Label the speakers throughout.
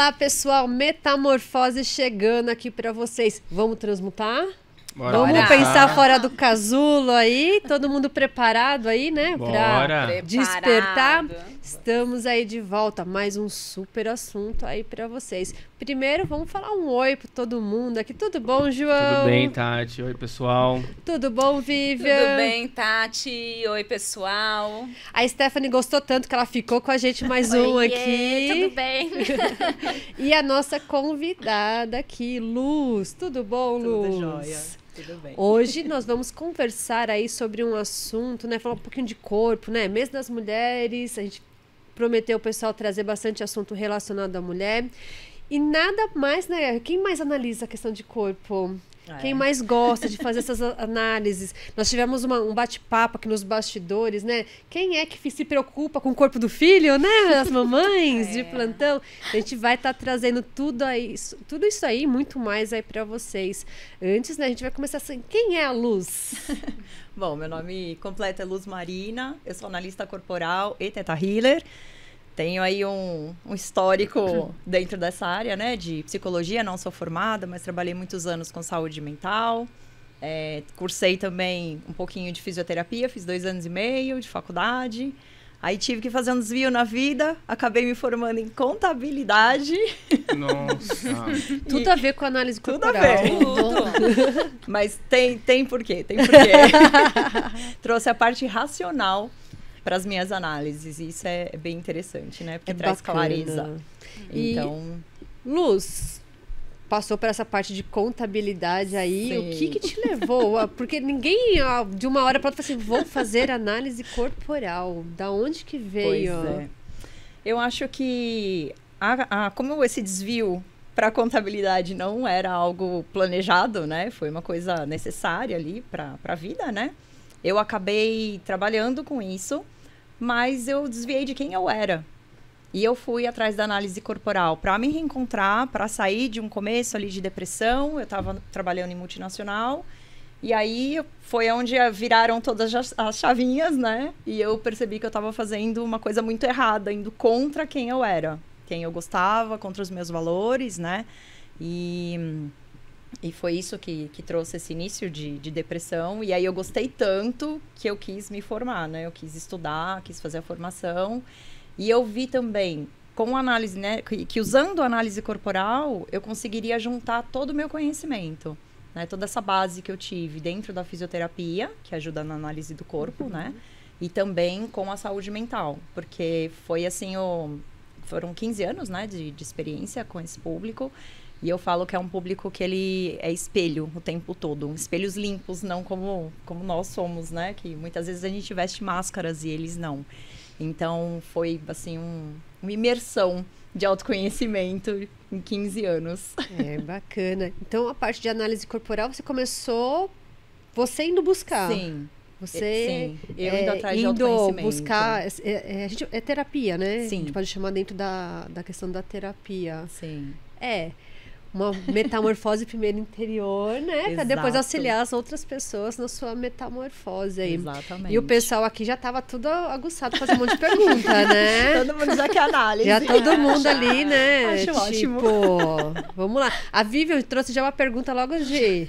Speaker 1: Olá, pessoal, Metamorfose chegando aqui para vocês. Vamos transmutar?
Speaker 2: Bora.
Speaker 1: Vamos pensar fora do casulo aí? Todo mundo preparado aí, né?
Speaker 2: Bora.
Speaker 1: Despertar. Estamos aí de volta. Mais um super assunto aí para vocês. Primeiro, vamos falar um oi para todo mundo aqui. Tudo bom, João?
Speaker 2: Tudo bem, Tati? Oi, pessoal.
Speaker 1: Tudo bom, Vivian?
Speaker 3: Tudo bem, Tati? Oi, pessoal.
Speaker 1: A Stephanie gostou tanto que ela ficou com a gente mais um aqui.
Speaker 3: Tudo bem?
Speaker 1: E a nossa convidada aqui, Luz. Tudo bom, Luz?
Speaker 4: Tudo jóia. Tudo bem.
Speaker 1: Hoje nós vamos conversar aí sobre um assunto, né? Falar um pouquinho de corpo, né? Mês das mulheres, a gente prometeu o pessoal trazer bastante assunto relacionado à mulher. E nada mais, né? Quem mais analisa a questão de corpo? Quem mais gosta de fazer essas análises? Nós tivemos um bate-papo aqui nos bastidores, né? Quem é que se preocupa com o corpo do filho, né? As mamães de plantão. A gente vai estar trazendo tudo isso aí, muito mais aí para vocês. Antes, né, a gente vai começar assim. Quem é a Luz?
Speaker 4: Bom, meu nome completo é Luz Marina, eu sou analista corporal e Theta Healer. Tenho aí um histórico dentro dessa área, né, de psicologia. Não sou formada, mas trabalhei muitos anos com saúde mental. Cursei também um pouquinho de fisioterapia, fiz 2 anos e meio de faculdade. Aí tive que fazer um desvio na vida, acabei me formando em contabilidade.
Speaker 2: Nossa.
Speaker 1: Tudo a ver com a análise corporal.
Speaker 4: Tudo a ver.
Speaker 3: Tudo.
Speaker 4: Mas tem porquê. Trouxe a parte racional para as minhas análises. E isso é bem interessante, né? Porque traz
Speaker 1: bacana.
Speaker 4: clareza.
Speaker 1: E,
Speaker 4: Então,
Speaker 1: Luz, passou por essa parte de contabilidade aí.
Speaker 4: Sim.
Speaker 1: O que te levou? Porque ninguém, de uma hora para outra, fala assim, vou fazer análise corporal. Da onde que veio?
Speaker 4: pois é. Eu acho que como esse desvio para a contabilidade não era algo planejado, né? Foi uma coisa necessária ali para a vida, né? Eu acabei trabalhando com isso, mas eu desviei de quem eu era. E eu fui atrás da análise corporal para me reencontrar, para sair de um começo ali de depressão. Eu estava trabalhando em multinacional. E aí foi onde viraram todas as chavinhas, né? E eu percebi que eu estava fazendo uma coisa muito errada, indo contra quem eu era. Quem eu gostava, contra os meus valores, né? E foi isso que trouxe esse início de depressão. E aí eu gostei tanto que eu quis me formar, né? Eu quis estudar, quis fazer a formação. E eu vi também, com análise, né? Que usando a análise corporal, eu conseguiria juntar todo o meu conhecimento. Né? Toda essa base que eu tive dentro da fisioterapia, que ajuda na análise do corpo, né? E também com a saúde mental. Porque foi assim, foram 15 anos, né? De experiência com esse público. E eu falo que é um público que ele é espelho o tempo todo. Espelhos limpos, não como nós somos, né? Que muitas vezes a gente veste máscaras e eles não. Então, foi, assim, uma imersão de autoconhecimento em 15 anos.
Speaker 1: Bacana. Então, a parte de análise corporal, você começou você indo buscar.
Speaker 4: Sim.
Speaker 1: Você
Speaker 4: eu indo atrás de autoconhecimento.
Speaker 1: Buscar, é terapia, né?
Speaker 4: Sim.
Speaker 1: A gente pode chamar dentro da questão da terapia.
Speaker 4: Sim.
Speaker 1: Uma metamorfose primeiro interior, né? Para depois
Speaker 4: Exato.
Speaker 1: auxiliar as outras pessoas na sua metamorfose aí.
Speaker 4: Exatamente.
Speaker 1: E o pessoal aqui já estava tudo aguçado, fazendo um monte de pergunta, né?
Speaker 4: Todo mundo já quer análise.
Speaker 1: Já todo mundo ali, né?
Speaker 4: Acho ótimo.
Speaker 1: Vamos lá. A Vivian trouxe já uma pergunta logo de...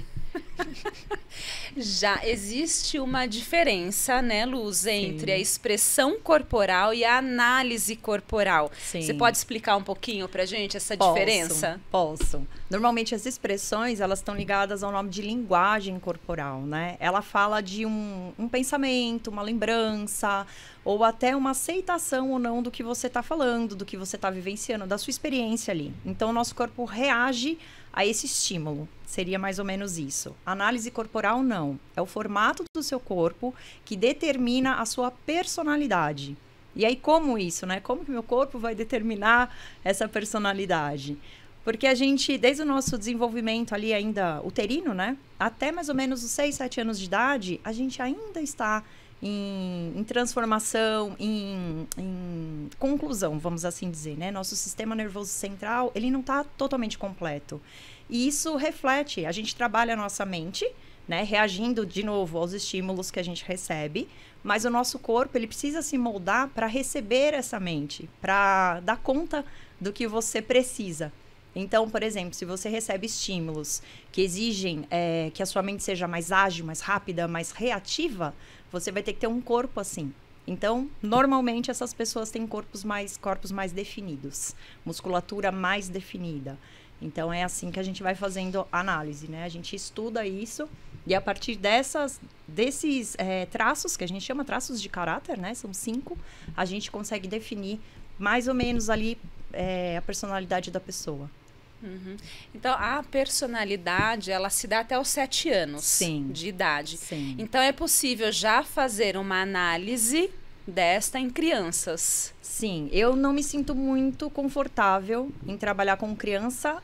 Speaker 3: Já existe uma diferença, né, Luz, entre a expressão corporal e a análise corporal.
Speaker 4: Sim.
Speaker 3: Você pode explicar um pouquinho pra gente essa diferença?
Speaker 4: Posso. Normalmente as expressões, elas estão ligadas ao nome de linguagem corporal, né? Ela fala de um pensamento, uma lembrança, ou até uma aceitação ou não do que você está falando, do que você está vivenciando, da sua experiência ali. Então, o nosso corpo reage a esse estímulo. Seria mais ou menos isso. Análise corporal, não. É o formato do seu corpo que determina a sua personalidade. E aí, como isso, né? Como que meu corpo vai determinar essa personalidade? Porque a gente, desde o nosso desenvolvimento ali ainda uterino, né? Até mais ou menos os 6, 7 anos de idade, a gente ainda está em transformação, em conclusão, vamos assim dizer, né? Nosso sistema nervoso central, ele não está totalmente completo. E isso reflete, a gente trabalha a nossa mente, né? Reagindo de novo aos estímulos que a gente recebe, mas o nosso corpo, ele precisa se moldar para receber essa mente, para dar conta do que você precisa. Então, por exemplo, se você recebe estímulos que exigem que a sua mente seja mais ágil, mais rápida, mais reativa, você vai ter que ter um corpo assim. Então, normalmente, essas pessoas têm corpos mais definidos, musculatura mais definida. Então, é assim que a gente vai fazendo análise, né? A gente estuda isso e a partir desses traços, que a gente chama traços de caráter, né? São 5, a gente consegue definir mais ou menos ali a personalidade da pessoa.
Speaker 3: Uhum. Então, a personalidade, ela se dá até os 7 anos
Speaker 4: Sim.
Speaker 3: de idade.
Speaker 4: Sim.
Speaker 3: Então, é possível já fazer uma análise desta em crianças.
Speaker 4: Sim, eu não me sinto muito confortável em trabalhar com criança.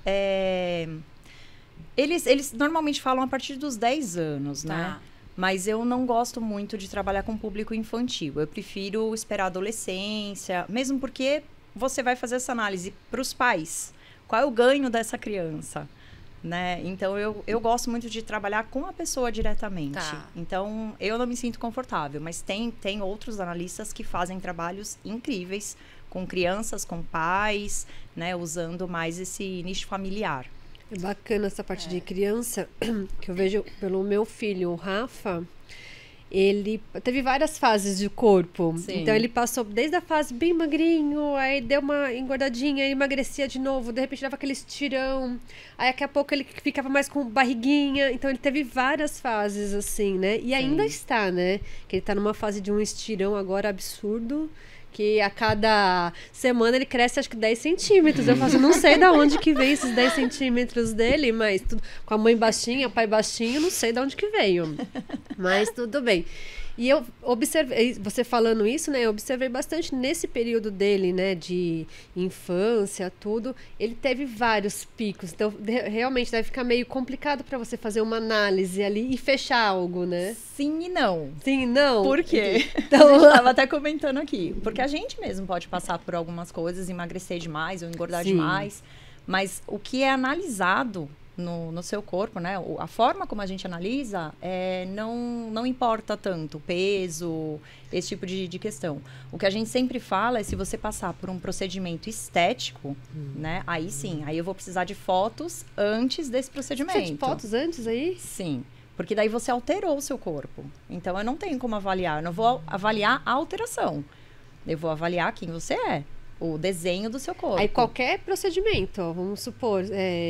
Speaker 4: Eles normalmente falam a partir dos 10 anos, né? Mas eu não gosto muito de trabalhar com público infantil. Eu prefiro esperar a adolescência, mesmo porque você vai fazer essa análise para os pais. Qual é o ganho dessa criança? Né? Então, eu gosto muito de trabalhar com a pessoa diretamente.
Speaker 3: Tá.
Speaker 4: Então, eu não me sinto confortável. Mas tem outros analistas que fazem trabalhos incríveis com crianças, com pais, né? Usando mais esse nicho familiar.
Speaker 1: É bacana essa parte de criança, que eu vejo pelo meu filho, o Rafa. Ele teve várias fases de corpo.
Speaker 4: Sim.
Speaker 1: Então, ele passou desde a fase bem magrinho, aí deu uma engordadinha, ele emagrecia de novo, de repente dava aquele estirão. Aí, daqui a pouco, ele ficava mais com barriguinha. Então, ele teve várias fases, assim, né? E ainda está, né? Que ele tá numa fase de um estirão agora absurdo, que a cada semana ele cresce, acho que 10 centímetros. Eu falo, não sei de onde que veio esses 10 centímetros dele, mas com a mãe baixinha, pai baixinho, não sei de onde que veio. Mas tudo bem. E eu observei, você falando isso, né? Eu observei bastante nesse período dele, né? De infância, tudo. Ele teve vários picos. Então, realmente deve ficar meio complicado para você fazer uma análise ali e fechar algo, né?
Speaker 4: Sim e não.
Speaker 1: Sim e não?
Speaker 4: Por quê?
Speaker 1: Então,
Speaker 4: A gente estava até comentando aqui. Porque a gente mesmo pode passar por algumas coisas, emagrecer demais ou engordar demais. Mas o que é analisado no seu corpo, né? A forma como a gente analisa não importa tanto o peso, esse tipo de questão. O que a gente sempre fala é se você passar por um procedimento estético, né? Aí sim, aí eu vou precisar de fotos antes desse procedimento.
Speaker 1: Você de fotos antes aí?
Speaker 4: Sim, porque daí você alterou o seu corpo. Então eu não tenho como avaliar, eu não vou avaliar a alteração. Eu vou avaliar quem você é, o desenho do seu corpo.
Speaker 1: Aí qualquer procedimento, ó, vamos supor,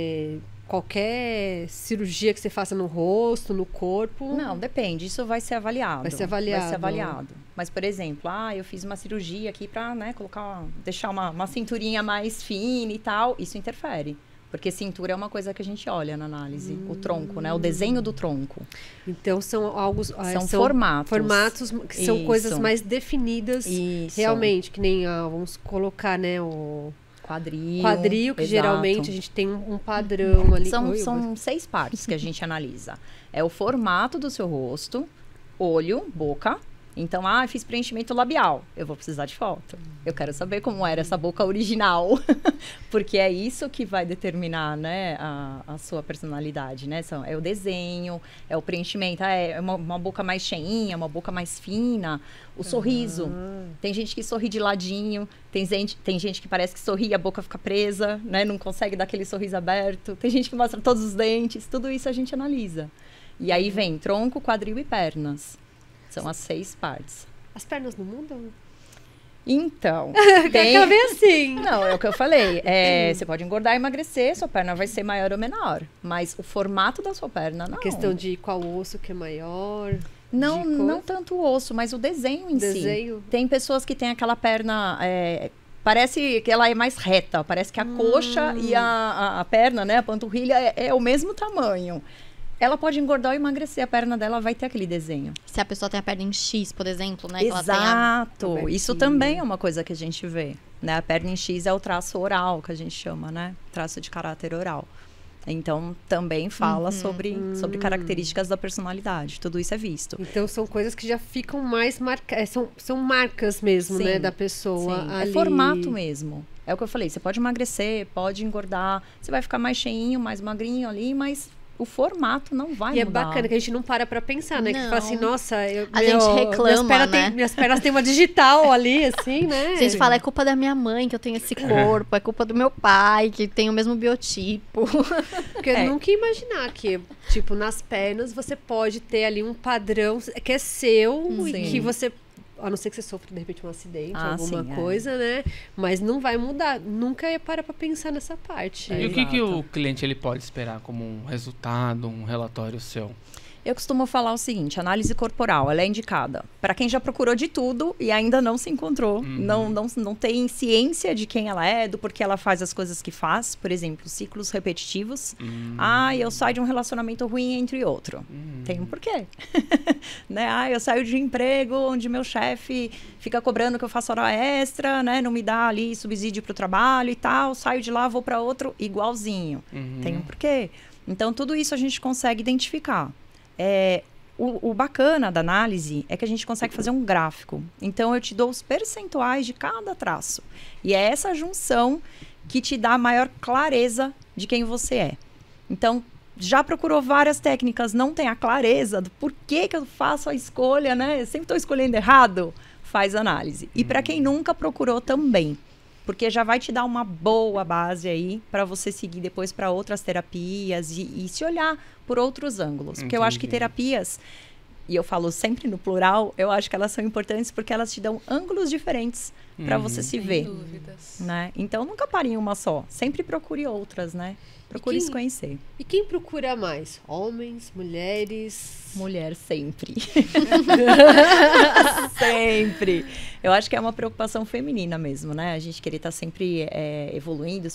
Speaker 1: qualquer cirurgia que você faça no rosto, no corpo...
Speaker 4: Não, depende. Isso vai ser avaliado.
Speaker 1: Vai ser avaliado.
Speaker 4: Vai ser avaliado. Mas, por exemplo, eu fiz uma cirurgia aqui pra, né, deixar uma cinturinha mais fina e tal. Isso interfere. Porque cintura é uma coisa que a gente olha na análise. O tronco, né? O desenho do tronco.
Speaker 1: Então, são
Speaker 4: são formatos.
Speaker 1: Formatos que são coisas mais definidas.
Speaker 4: Isso.
Speaker 1: Realmente, que nem, vamos colocar, né, o...
Speaker 4: Quadril,
Speaker 1: que
Speaker 4: exato.
Speaker 1: Geralmente a gente tem um padrão ali.
Speaker 4: São 6 partes que a gente analisa. É o formato do seu rosto, olho, boca. Então, fiz preenchimento labial. Eu vou precisar de foto. Eu quero saber como era essa boca original. Porque é isso que vai determinar, né, a sua personalidade, né? É o desenho, é o preenchimento. É uma boca mais cheinha, uma boca mais fina. O sorriso. Tem gente que sorri de ladinho. Tem gente que parece que sorri e a boca fica presa, né? Não consegue dar aquele sorriso aberto. Tem gente que mostra todos os dentes. Tudo isso a gente analisa. E aí vem tronco, quadril e pernas. São as 6 partes.
Speaker 1: As pernas não mudam?
Speaker 4: Então,
Speaker 1: Acabei assim.
Speaker 4: Não, é o que eu falei. Você pode engordar e emagrecer, sua perna vai ser maior ou menor. Mas o formato da sua perna, não.
Speaker 1: A questão de qual osso que é maior.
Speaker 4: Não tanto o osso, mas o desenho em si. Tem pessoas que têm aquela perna... parece que ela é mais reta. Parece que a coxa e a perna, né? A panturrilha é o mesmo tamanho. Ela pode engordar ou emagrecer, a perna dela vai ter aquele desenho.
Speaker 5: Se a pessoa tem a perna em X, por exemplo, né?
Speaker 4: Exato. Isso também é uma coisa que a gente vê, né? A perna em X é o traço oral, que a gente chama, né? Traço de caráter oral. Então, também fala sobre características da personalidade. Tudo isso é visto.
Speaker 1: Então, são coisas que já ficam mais marcadas. São marcas mesmo, né? Da pessoa ali.
Speaker 4: É formato mesmo. É o que eu falei. Você pode emagrecer, pode engordar. Você vai ficar mais cheinho, mais magrinho ali, mas o formato não vai
Speaker 1: E
Speaker 4: mudar.
Speaker 1: é bacana que a gente não para pra pensar, né? Que
Speaker 5: Não.
Speaker 1: fala assim, nossa,
Speaker 5: A gente reclama, né?
Speaker 1: minhas pernas têm uma digital ali, assim, né?
Speaker 5: A gente fala, é culpa da minha mãe que eu tenho esse corpo, é culpa do meu pai que tem o mesmo biotipo.
Speaker 1: Porque eu nunca ia imaginar que, tipo, nas pernas você pode ter ali um padrão que é seu e
Speaker 4: Sim.
Speaker 1: que você... A não ser que você sofra, de repente, um acidente,
Speaker 4: Ah,
Speaker 1: alguma
Speaker 4: sim, é.
Speaker 1: coisa, né? Mas não vai mudar. Nunca ia parar pra pensar nessa parte.
Speaker 2: E o que
Speaker 4: Exato.
Speaker 2: o cliente ele pode esperar como um resultado, um relatório seu?
Speaker 4: Eu costumo falar o seguinte, análise corporal, ela é indicada para quem já procurou de tudo e ainda não se encontrou, não tem ciência de quem ela é, do porquê ela faz as coisas que faz, por exemplo, ciclos repetitivos. Eu saio de um relacionamento ruim entre outro. Tem um porquê. Né? Eu saio de um emprego onde meu chefe fica cobrando que eu faça hora extra, né? Não me dá ali subsídio para o trabalho e tal, saio de lá, vou para outro igualzinho. Tem um porquê. Então, tudo isso a gente consegue identificar. O bacana da análise é que a gente consegue fazer um gráfico. Então, eu te dou os percentuais de cada traço. E é essa junção que te dá a maior clareza de quem você é. Então, já procurou várias técnicas, não tem a clareza do porquê que eu faço a escolha, né? Eu sempre estou escolhendo errado. Faz análise. E para quem nunca procurou também. Porque já vai te dar uma boa base aí para você seguir depois para outras terapias e se olhar por outros ângulos. Porque eu acho que
Speaker 2: Entendi.
Speaker 4: terapias, e eu falo sempre no plural, eu acho que elas são importantes porque elas te dão ângulos diferentes para você se ver.
Speaker 3: Dúvidas.
Speaker 4: Né? Então, nunca pare em uma só. Sempre procure outras, né? Procure se conhecer.
Speaker 1: E quem procura mais? Homens, mulheres?
Speaker 4: Mulher sempre. Sempre. Eu acho que é uma preocupação feminina mesmo, né? A gente querer estar sempre evoluindo,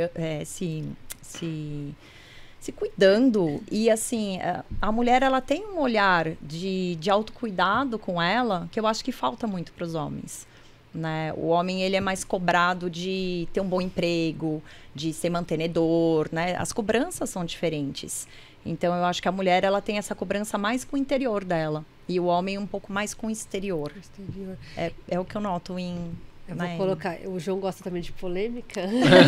Speaker 4: se cuidando. E, assim, a mulher, ela tem um olhar de autocuidado com ela que eu acho que falta muito para os homens. Né? O homem, ele é mais cobrado de ter um bom emprego, de ser mantenedor, né? As cobranças são diferentes. Então, eu acho que a mulher, ela tem essa cobrança mais com o interior dela. E o homem um pouco mais com o exterior. É o que eu noto em...
Speaker 1: Eu vou colocar... O João gosta também de polêmica.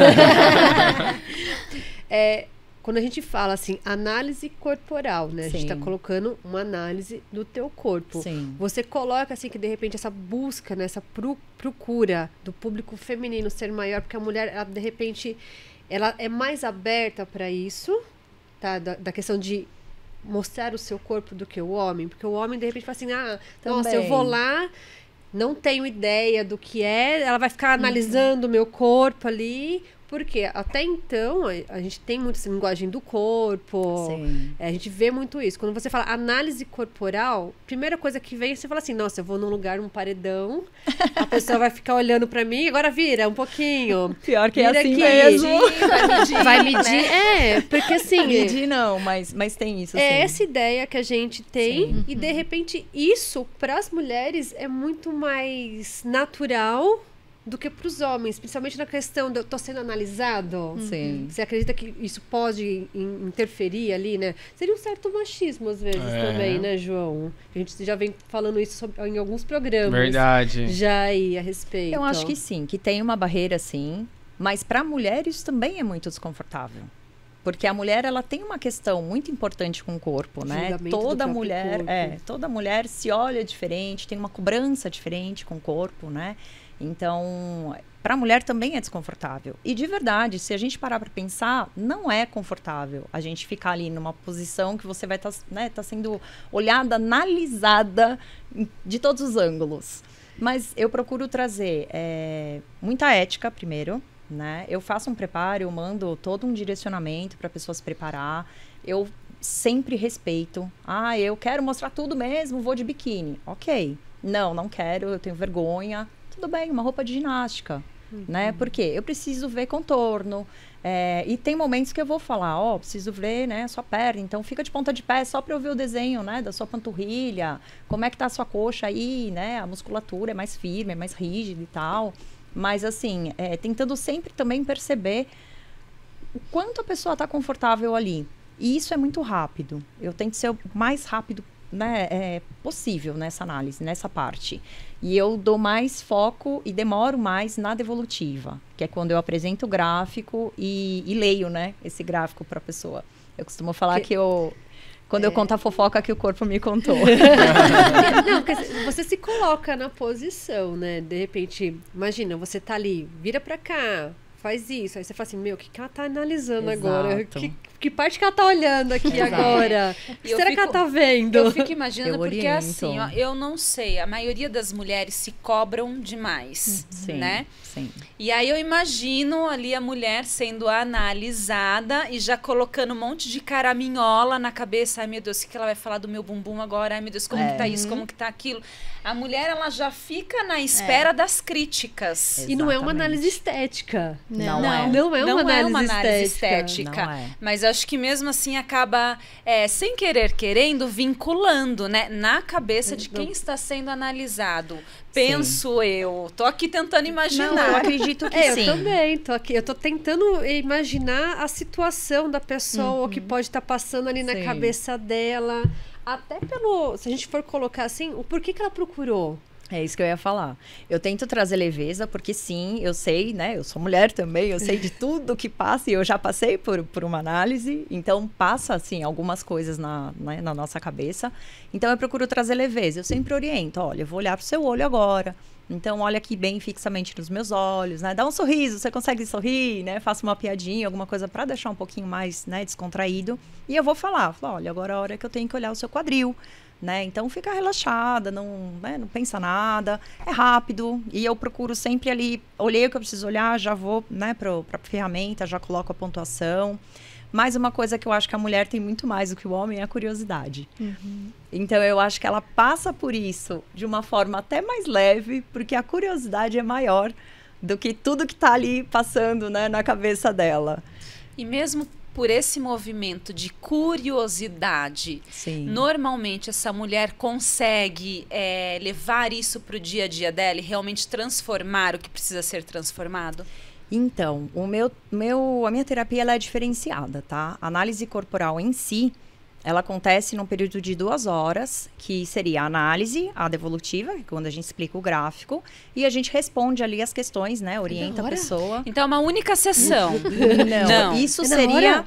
Speaker 1: Quando a gente fala assim, análise corporal, né? A gente tá
Speaker 4: Sim.
Speaker 1: colocando uma análise do teu corpo.
Speaker 4: Sim.
Speaker 1: Você coloca assim que de repente essa busca, né? Essa procura do público feminino ser maior, porque a mulher, ela, de repente, ela é mais aberta para isso, tá? Da questão de mostrar o seu corpo do que o homem. Porque o homem, de repente, fala assim, nossa, eu
Speaker 4: Também.
Speaker 1: vou lá, não tenho ideia do que é, ela vai ficar analisando o meu corpo ali. Porque até então, a gente tem muito essa linguagem do corpo,
Speaker 4: Sim.
Speaker 1: a gente vê muito isso. Quando você fala análise corporal, primeira coisa que vem, você fala assim, nossa, eu vou num lugar, num paredão, a pessoa vai ficar olhando pra mim, agora vira um pouquinho.
Speaker 4: Pior que é
Speaker 1: Vira
Speaker 4: assim
Speaker 1: aqui.
Speaker 4: mesmo.
Speaker 1: Vai medir, porque assim...
Speaker 4: Medir não, mas tem isso,
Speaker 1: É
Speaker 4: assim.
Speaker 1: essa ideia que a gente tem
Speaker 4: Sim.
Speaker 1: e, de repente, isso, para as mulheres, é muito mais natural do que para os homens, principalmente na questão de eu tô sendo analisado.
Speaker 4: Sim.
Speaker 1: Você acredita que isso pode interferir ali, né? Seria um certo machismo, às vezes, também, né, João? A gente já vem falando isso em alguns programas.
Speaker 2: Verdade.
Speaker 1: Já aí, a respeito.
Speaker 4: Eu acho que sim, que tem uma barreira, sim. Mas para a mulher isso também é muito desconfortável. Porque a mulher, ela tem uma questão muito importante com o corpo, né?
Speaker 1: Julgamento do
Speaker 4: Toda
Speaker 1: próprio
Speaker 4: mulher,
Speaker 1: corpo.
Speaker 4: toda mulher se olha diferente, tem uma cobrança diferente com o corpo, né? Então, para a mulher também é desconfortável. E de verdade, se a gente parar para pensar, não é confortável a gente ficar ali numa posição que você vai estar tá sendo olhada, analisada de todos os ângulos. Mas eu procuro trazer muita ética primeiro, né? Eu faço um preparo, eu mando todo um direcionamento para a pessoa se preparar. Eu sempre respeito. Eu quero mostrar tudo mesmo, vou de biquíni. Ok. Não quero, eu tenho vergonha. Tudo bem, uma roupa de ginástica, né? Porque eu preciso ver contorno. E tem momentos que eu vou falar, preciso ver, né, a sua perna. Então, fica de ponta de pé só para eu ver o desenho, né, da sua panturrilha. Como é que tá a sua coxa aí, né? A musculatura é mais firme, é mais rígida e tal. Mas, assim, tentando sempre também perceber o quanto a pessoa está confortável ali. E isso é muito rápido. Eu tento ser o mais rápido, né, possível nessa análise, nessa parte. E eu dou mais foco e demoro mais na devolutiva, que é quando eu apresento o gráfico e leio, né, esse gráfico para a pessoa. Eu costumo falar que quando eu conto a fofoca que o corpo me contou.
Speaker 1: Não, porque você se coloca na posição, né? De repente, imagina, você tá ali, vira pra cá, faz isso. Aí você fala assim, meu, o que ela tá analisando agora? Que parte que ela tá olhando aqui agora? O que será que ela tá vendo?
Speaker 3: Eu fico imaginando, porque
Speaker 4: oriento.
Speaker 3: assim, ó, eu não sei, a maioria das mulheres se cobram demais, né?
Speaker 4: Sim.
Speaker 3: E aí eu imagino ali a mulher sendo analisada e já colocando um monte de caraminhola na cabeça. Ai, meu Deus, o que ela vai falar do meu bumbum agora? Ai, meu Deus, como que tá isso? Como que tá aquilo? A mulher, ela já fica na espera das críticas.
Speaker 1: E não é uma
Speaker 4: Exatamente.
Speaker 1: análise estética.
Speaker 4: Não é.
Speaker 1: Não é uma análise estética.
Speaker 4: Não é.
Speaker 3: Mas acho que mesmo assim acaba, sem querer, querendo, vinculando, né? Na cabeça de quem está sendo analisado. Penso eu. Tô aqui tentando imaginar.
Speaker 4: Não, eu acredito que sim.
Speaker 1: Eu também tô aqui. Eu tô tentando imaginar a situação da pessoa, o que pode estar passando ali na
Speaker 4: Sim.
Speaker 1: cabeça dela. Até se a gente for colocar assim, o porquê que ela procurou.
Speaker 4: É isso que eu ia falar. Eu tento trazer leveza, porque sim, eu sei, né? Eu sou mulher também, eu sei de tudo que passa e eu já passei por uma análise. Então, passa, assim, algumas coisas na nossa cabeça. Então, eu procuro trazer leveza. Eu sempre oriento. Olha, eu vou olhar pro seu olho agora. Então, olha aqui bem fixamente nos meus olhos, né? Dá um sorriso, você consegue sorrir, né? Faça uma piadinha, alguma coisa para deixar um pouquinho mais, né, descontraído. E eu vou falar, olha, agora é a hora que eu tenho que olhar o seu quadril. Né? Então, fica relaxada, não pensa nada, é rápido. E eu procuro sempre ali, olhei o que eu preciso olhar, já vou, né, para a ferramenta, já coloco a pontuação. Mas uma coisa que eu acho que a mulher tem muito mais do que o homem é a curiosidade. Então, eu acho que ela passa por isso de uma forma até mais leve, porque a curiosidade é maior do que tudo que está ali passando, né, na cabeça dela.
Speaker 3: E mesmo por esse movimento de curiosidade,
Speaker 4: Sim.
Speaker 3: normalmente essa mulher consegue levar isso para o dia a dia dela e realmente transformar o que precisa ser transformado?
Speaker 4: Então, a minha terapia ela é diferenciada, tá? A análise corporal em si, ela acontece num período de 2 horas, que seria a análise, a devolutiva, que é quando a gente explica o gráfico, e a gente responde ali as questões, né? Orienta a pessoa.
Speaker 3: Então, é uma única sessão.
Speaker 4: Não, isso seria...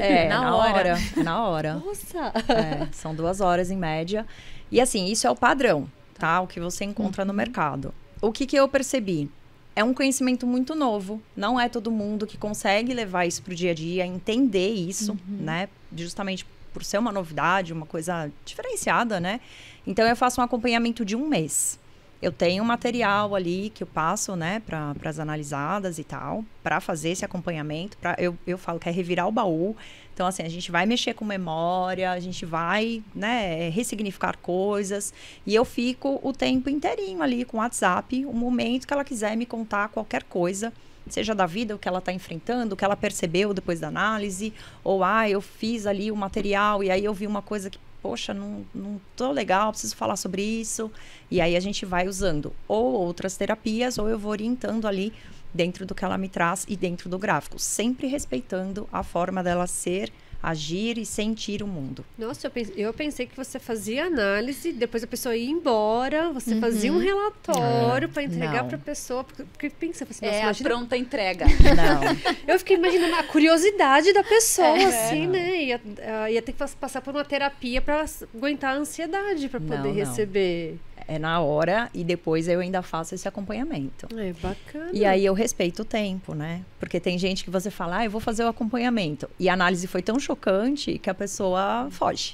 Speaker 4: Na hora.
Speaker 1: Nossa!
Speaker 4: São 2 horas em média. E assim, isso é o padrão, tá? O que você encontra no mercado. O que eu percebi? É um conhecimento muito novo. Não é todo mundo que consegue levar isso pro dia a dia, entender isso, né? Justamente por ser uma novidade, uma coisa diferenciada, né? Então, eu faço um acompanhamento de 1 mês. Eu tenho um material ali que eu passo, né, para as analisadas e tal, para fazer esse acompanhamento. Eu falo que é revirar o baú. Então, assim, a gente vai mexer com memória, a gente vai, né, ressignificar coisas. E eu fico o tempo inteirinho ali com o WhatsApp, o momento que ela quiser me contar qualquer coisa, seja da vida, o que ela está enfrentando, o que ela percebeu depois da análise, ou, eu fiz ali o material e aí eu vi uma coisa que, poxa, não tô legal, preciso falar sobre isso. E aí a gente vai usando ou outras terapias, ou eu vou orientando ali dentro do que ela me traz e dentro do gráfico, sempre respeitando a forma dela ser, agir e sentir o mundo.
Speaker 1: Nossa, eu pensei que você fazia análise, depois a pessoa ia embora, você fazia um relatório para entregar para a pessoa, porque pensa, você
Speaker 3: a pronta entrega.
Speaker 4: Não.
Speaker 1: Eu fiquei imaginando a curiosidade da pessoa, assim, né? Ia ter que passar por uma terapia para aguentar a ansiedade, para poder receber.
Speaker 4: É na hora e depois eu ainda faço esse acompanhamento.
Speaker 1: É bacana.
Speaker 4: E aí eu respeito o tempo, né? Porque tem gente que você fala, eu vou fazer o acompanhamento. E a análise foi tão chocante que a pessoa foge.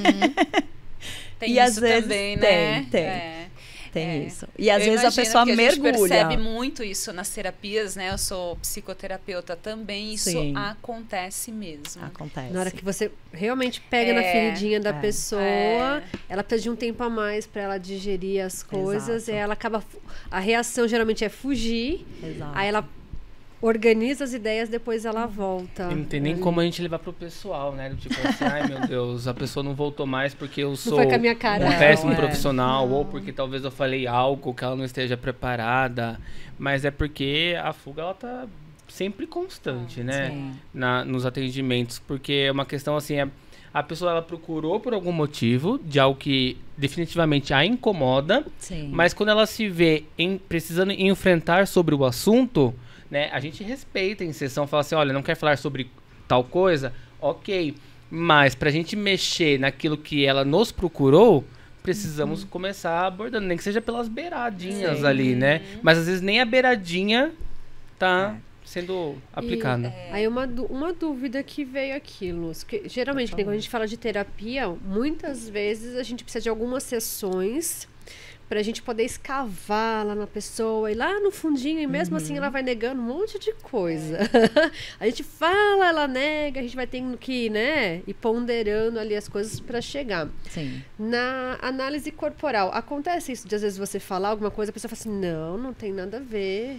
Speaker 3: Tem
Speaker 4: e
Speaker 3: isso
Speaker 4: às vezes,
Speaker 3: também, né?
Speaker 4: Tem isso. E às vezes a pessoa
Speaker 3: que
Speaker 4: mergulha.
Speaker 3: A gente percebe muito isso nas terapias, né? Eu sou psicoterapeuta também. Isso acontece mesmo.
Speaker 4: Acontece.
Speaker 1: Na hora que você realmente pega na feridinha da pessoa, ela precisa de um tempo a mais para ela digerir as coisas.
Speaker 4: Exato.
Speaker 1: E ela acaba... A reação geralmente é fugir.
Speaker 4: Exato.
Speaker 1: Aí ela organiza as ideias, depois ela volta.
Speaker 2: E não tem nem como a gente levar pro pessoal, né? Tipo assim, ai meu Deus, a pessoa não voltou mais porque eu sou
Speaker 1: foi com a minha cara.
Speaker 2: um péssimo profissional, ou porque talvez eu falei algo que ela não esteja preparada. Mas é porque a fuga, ela tá sempre constante, né? Nos atendimentos. Porque é uma questão assim, a pessoa ela procurou por algum motivo, de algo que definitivamente a incomoda. Mas quando ela se vê precisando enfrentar sobre o assunto, né, a gente respeita em sessão, fala assim, olha, não quer falar sobre tal coisa? Ok. Mas pra gente mexer naquilo que ela nos procurou, precisamos começar abordando, nem que seja pelas beiradinhas ali, né? Mas às vezes nem a beiradinha tá sendo aplicada.
Speaker 1: Aí uma dúvida que veio aqui, Luz, que geralmente quando a gente fala de terapia, muitas vezes a gente precisa de algumas sessões pra gente poder escavar lá na pessoa, e lá no fundinho, e mesmo assim ela vai negando um monte de coisa. A gente fala, ela nega, a gente vai tendo que, né, ir ponderando ali as coisas pra chegar.
Speaker 4: Sim.
Speaker 1: Na análise corporal, acontece isso de às vezes você falar alguma coisa, a pessoa fala assim, não tem nada a ver.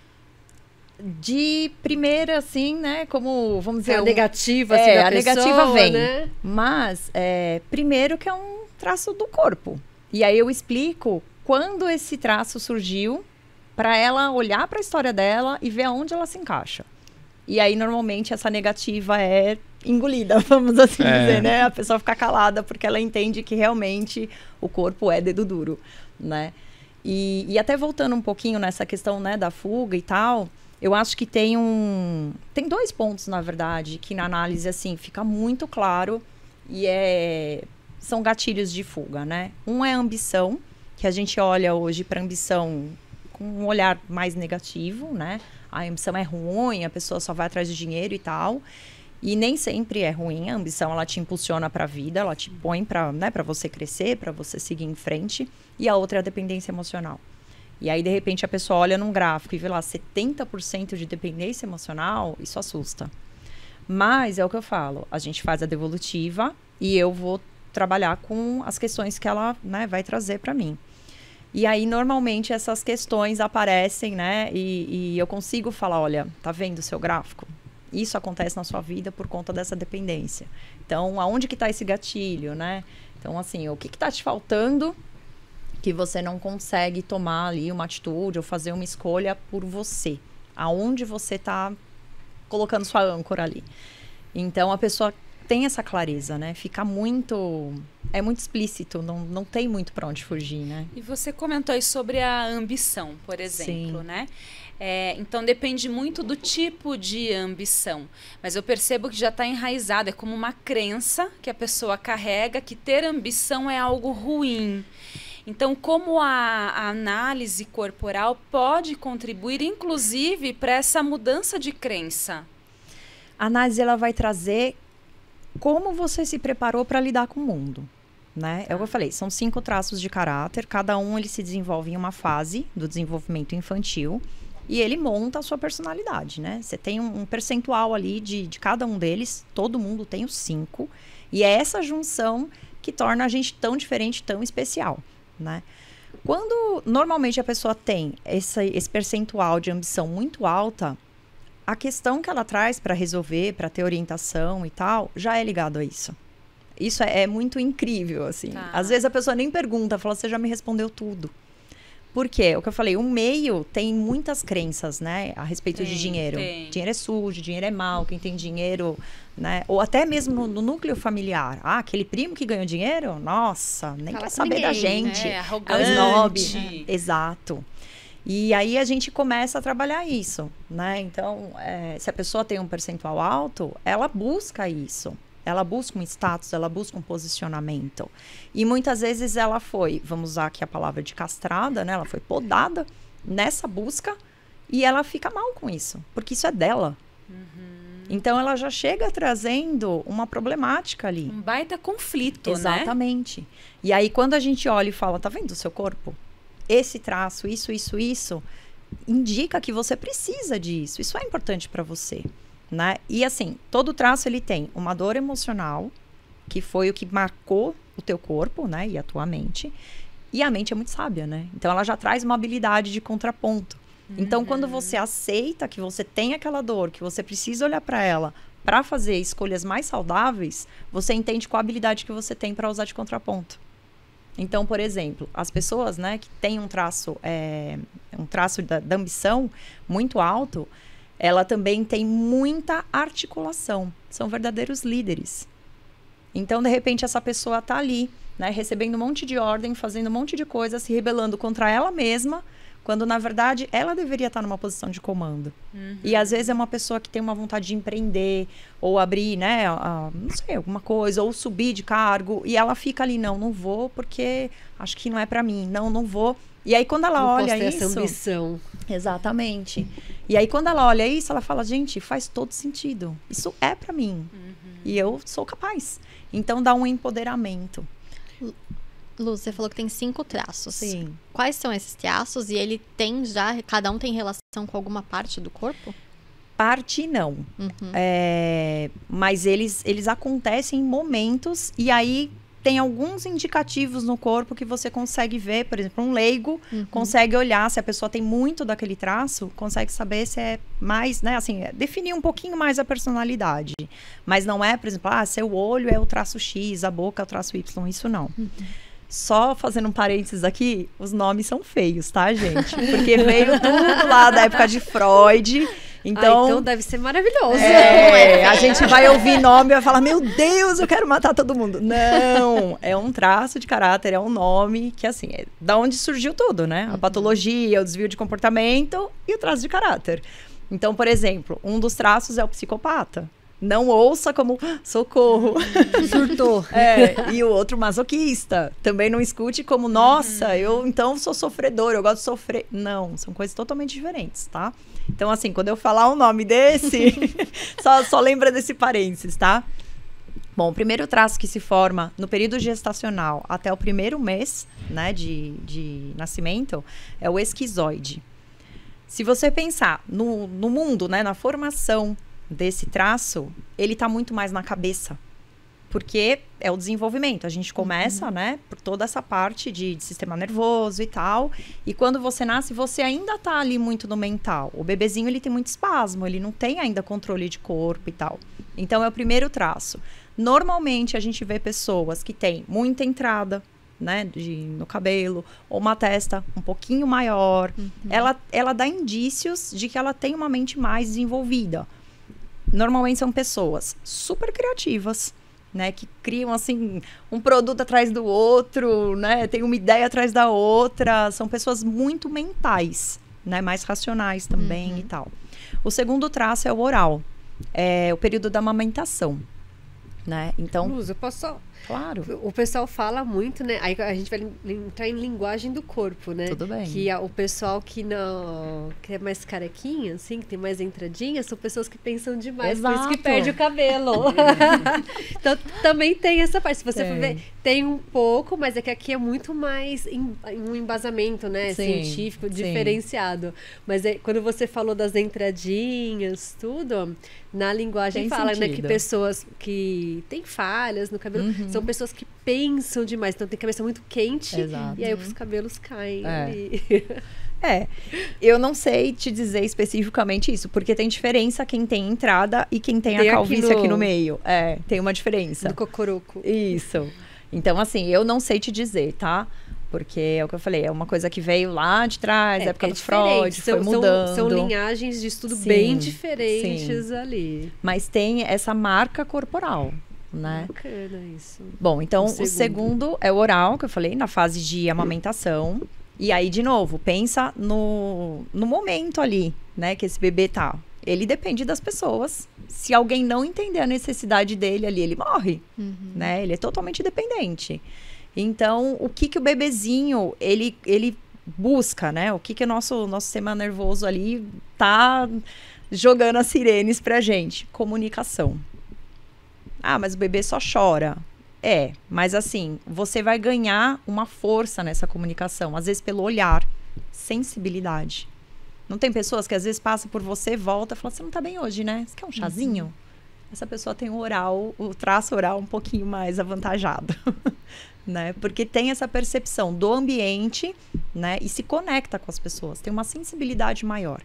Speaker 4: De primeira, assim, né, como, vamos dizer...
Speaker 1: A negativa, assim, da
Speaker 4: a
Speaker 1: pessoa,
Speaker 4: negativa vem.
Speaker 1: né?
Speaker 4: Mas, primeiro que é um traço do corpo. E aí eu explico quando esse traço surgiu para ela olhar para a história dela e ver aonde ela se encaixa. E aí, normalmente, essa negativa é engolida, vamos assim dizer, né? A pessoa fica calada porque ela entende que realmente o corpo é dedo duro, né? E até voltando um pouquinho nessa questão, né, da fuga e tal, eu acho que tem dois pontos, na verdade, que na análise, assim, fica muito claro e são gatilhos de fuga, né? Um é a ambição, que a gente olha hoje para a ambição com um olhar mais negativo, né? A ambição é ruim, a pessoa só vai atrás de dinheiro e tal. E nem sempre é ruim. A ambição, ela te impulsiona para a vida, ela te põe para, né, para você crescer, para você seguir em frente. E a outra é a dependência emocional. E aí, de repente, a pessoa olha num gráfico e vê lá 70% de dependência emocional, isso assusta. Mas é o que eu falo, a gente faz a devolutiva e eu vou trabalhar com as questões que ela, né, vai trazer para mim. E aí, normalmente, essas questões aparecem, né? E eu consigo falar, olha, tá vendo o seu gráfico? Isso acontece na sua vida por conta dessa dependência. Então, aonde que tá esse gatilho, né? Então, assim, o que tá te faltando que você não consegue tomar ali uma atitude ou fazer uma escolha por você? Aonde você tá colocando sua âncora ali? Então, a pessoa tem essa clareza, né? Fica muito... É muito explícito, não tem muito para onde fugir, né?
Speaker 3: E você comentou aí sobre a ambição, por exemplo,
Speaker 4: Sim.
Speaker 3: né? Então, depende muito do tipo de ambição. Mas eu percebo que já está enraizado, é como uma crença que a pessoa carrega, que ter ambição é algo ruim. Então, como a análise corporal pode contribuir, inclusive, para essa mudança de crença?
Speaker 4: A análise, ela vai trazer como você se preparou para lidar com o mundo, né? É o que eu falei, são 5 traços de caráter, cada um ele se desenvolve em uma fase do desenvolvimento infantil e ele monta a sua personalidade, né? Você tem um percentual ali de cada um deles, todo mundo tem os 5, e é essa junção que torna a gente tão diferente, tão especial, né? Quando normalmente a pessoa tem esse percentual de ambição muito alta, a questão que ela traz para resolver, para ter orientação e tal, já é ligado a isso. Isso é muito incrível, assim.
Speaker 3: Tá.
Speaker 4: Às vezes a pessoa nem pergunta, fala, você já me respondeu tudo. Por quê? O que eu falei, o meio tem muitas crenças, né, a respeito de dinheiro.
Speaker 3: Tem.
Speaker 4: Dinheiro é sujo, dinheiro é mau, quem tem dinheiro, né, ou até mesmo no núcleo familiar. Ah, aquele primo que ganhou dinheiro, nossa, nem
Speaker 1: Fala
Speaker 4: quer
Speaker 1: com
Speaker 4: saber da
Speaker 1: ninguém,
Speaker 4: gente.
Speaker 3: É,
Speaker 4: É o
Speaker 3: arrogante.
Speaker 4: snob. Exato. E aí a gente começa a trabalhar isso, né? Então, se a pessoa tem um percentual alto, ela busca isso. Ela busca um status, ela busca um posicionamento. E muitas vezes ela foi, vamos usar aqui a palavra de castrada, né? Ela foi podada nessa busca e ela fica mal com isso, porque isso é dela. Então, ela já chega trazendo uma problemática ali.
Speaker 3: Um baita conflito, né?
Speaker 4: Exatamente. E aí, quando a gente olha e fala, tá vendo o seu corpo? Esse traço, isso, indica que você precisa disso. Isso é importante para você, né? E assim, todo traço ele tem uma dor emocional, que foi o que marcou o teu corpo, né? E a tua mente. E a mente é muito sábia, né? Então, ela já traz uma habilidade de contraponto. Então, quando você aceita que você tem aquela dor, que você precisa olhar para ela para fazer escolhas mais saudáveis, você entende qual a habilidade que você tem para usar de contraponto. Então, por exemplo, as pessoas, né, que têm um traço da ambição muito alto, ela também tem muita articulação. São verdadeiros líderes. Então, de repente, essa pessoa está ali, né, recebendo um monte de ordem, fazendo um monte de coisa, se rebelando contra ela mesma, quando na verdade ela deveria estar numa posição de comando. E às vezes é uma pessoa que tem uma vontade de empreender ou abrir, né, não sei, alguma coisa, ou subir de cargo, e ela fica ali, não vou porque acho que não é para mim, não vou. E aí quando ela
Speaker 1: Não
Speaker 4: olha
Speaker 1: posso ter
Speaker 4: isso,
Speaker 1: essa ambição.
Speaker 4: exatamente. E aí quando ela olha isso, ela fala, gente, faz todo sentido. Isso é para mim. E eu sou capaz. Então dá um empoderamento.
Speaker 5: Lu, você falou que tem 5 traços.
Speaker 4: Sim.
Speaker 5: Quais são esses traços? E ele tem já, cada um tem relação com alguma parte do corpo?
Speaker 4: Parte não. Mas eles acontecem em momentos, e aí tem alguns indicativos no corpo que você consegue ver. Por exemplo, um leigo consegue olhar se a pessoa tem muito daquele traço, consegue saber se é mais, né, assim, definir um pouquinho mais a personalidade. Mas não é, por exemplo, seu olho é o traço X, a boca é o traço Y, isso não. Só fazendo um parênteses aqui, os nomes são feios, tá, gente? Porque veio tudo lá da época de Freud. Então
Speaker 1: deve ser maravilhoso.
Speaker 4: A gente vai ouvir nome e vai falar, meu Deus, eu quero matar todo mundo. Não, é um traço de caráter, é um nome que, assim, é da onde surgiu tudo, né? A patologia, o desvio de comportamento e o traço de caráter. Então, por exemplo, um dos traços é o psicopata. Não ouça como socorro.
Speaker 1: Surtou.
Speaker 4: E o outro masoquista. Também não escute como, nossa, eu então sou sofredor, eu gosto de sofrer. Não, são coisas totalmente diferentes, tá? Então, assim, quando eu falar um nome desse, só lembra desse parênteses, tá? Bom, o primeiro traço que se forma no período gestacional até o primeiro mês, né, de nascimento, é o esquizoide. Se você pensar no mundo, né, na formação desse traço, ele tá muito mais na cabeça. Porque é o desenvolvimento. A gente começa, né, por toda essa parte de sistema nervoso e tal. E quando você nasce, você ainda tá ali muito no mental. O bebezinho, ele tem muito espasmo, ele não tem ainda controle de corpo e tal. Então, é o primeiro traço. Normalmente, a gente vê pessoas que têm muita entrada, né, no cabelo, ou uma testa um pouquinho maior. Ela dá indícios de que ela tem uma mente mais desenvolvida. Normalmente são pessoas super criativas, né? Que criam, assim, um produto atrás do outro, né? Tem uma ideia atrás da outra. São pessoas muito mentais, né? Mais racionais também e tal. O segundo traço é o oral. É o período da amamentação, né? Então...
Speaker 1: Luz, eu posso só...
Speaker 4: Claro.
Speaker 1: O pessoal fala muito, né? Aí a gente vai entrar em linguagem do corpo, né?
Speaker 4: Tudo bem.
Speaker 1: Que o pessoal que é mais carequinha, assim, que tem mais entradinha, são pessoas que pensam demais.
Speaker 4: Exato.
Speaker 1: Por isso que perde o cabelo. Então, também tem essa parte. Se você for ver, tem um pouco, mas é que aqui é muito mais um embasamento, né? Científico, diferenciado. Mas quando você falou das entradinhas, tudo, na linguagem
Speaker 4: tem
Speaker 1: fala,
Speaker 4: sentido,
Speaker 1: né? Que pessoas que têm falhas no cabelo são pessoas que pensam demais. Então tem cabeça muito quente.
Speaker 4: Exato.
Speaker 1: E aí os cabelos caem ali.
Speaker 4: Eu não sei te dizer especificamente isso, porque tem diferença quem tem entrada e quem tem a calvície aqui no meio. Tem uma diferença.
Speaker 1: Do cocoroco.
Speaker 4: Isso. Então, assim, eu não sei te dizer, tá? Porque é o que eu falei, é uma coisa que veio lá de trás, época do Freud, foi mudando.
Speaker 1: São linhagens de estudo bem diferentes ali.
Speaker 4: Mas tem essa marca corporal, né?
Speaker 1: Bacana isso.
Speaker 4: Bom, então o segundo é o oral, que eu falei, na fase de amamentação. E aí, de novo, pensa no momento ali, né, que esse bebê tá. Ele depende das pessoas. Se alguém não entender a necessidade dele ali, ele morre, né? Ele é totalmente dependente. Então, o que o bebezinho, ele busca, né? O que o nosso sistema nervoso ali tá jogando as sirenes pra gente? Comunicação. Mas o bebê só chora. Mas assim, você vai ganhar uma força nessa comunicação, às vezes pelo olhar, sensibilidade. Não tem pessoas que às vezes passam por você, volta e fala, você não tá bem hoje, né? Você quer um chazinho? Essa pessoa tem o traço oral um pouquinho mais avantajado, né? Porque tem essa percepção do ambiente, né? E se conecta com as pessoas, tem uma sensibilidade maior.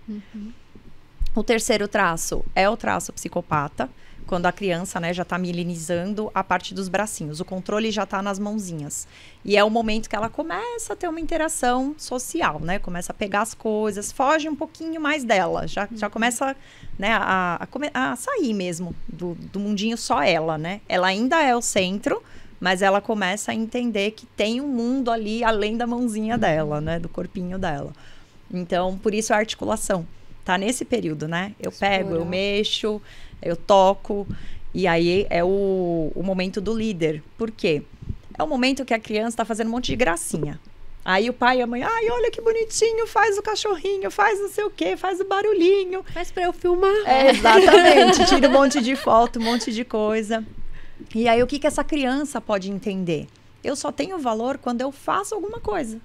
Speaker 4: O terceiro traço é o traço psicopata, quando a criança, né, já está milinizando a parte dos bracinhos. O controle já está nas mãozinhas. E é o momento que ela começa a ter uma interação social, né? Começa a pegar as coisas, foge um pouquinho mais dela. Já começa, né, a sair mesmo do mundinho só ela, né? Ela ainda é o centro, mas ela começa a entender que tem um mundo ali além da mãozinha dela, né? Do corpinho dela. Então, por isso a articulação tá nesse período, né? Eu pego, eu mexo, eu toco, e aí é o momento do líder. Por quê? É o momento que a criança tá fazendo um monte de gracinha. Aí o pai e a mãe, ai, olha que bonitinho, faz o cachorrinho, faz não sei o quê, faz o barulhinho.
Speaker 1: Faz pra eu filmar.
Speaker 4: Exatamente, tira um monte de foto, um monte de coisa. E aí o que essa criança pode entender? Eu só tenho valor quando eu faço alguma coisa.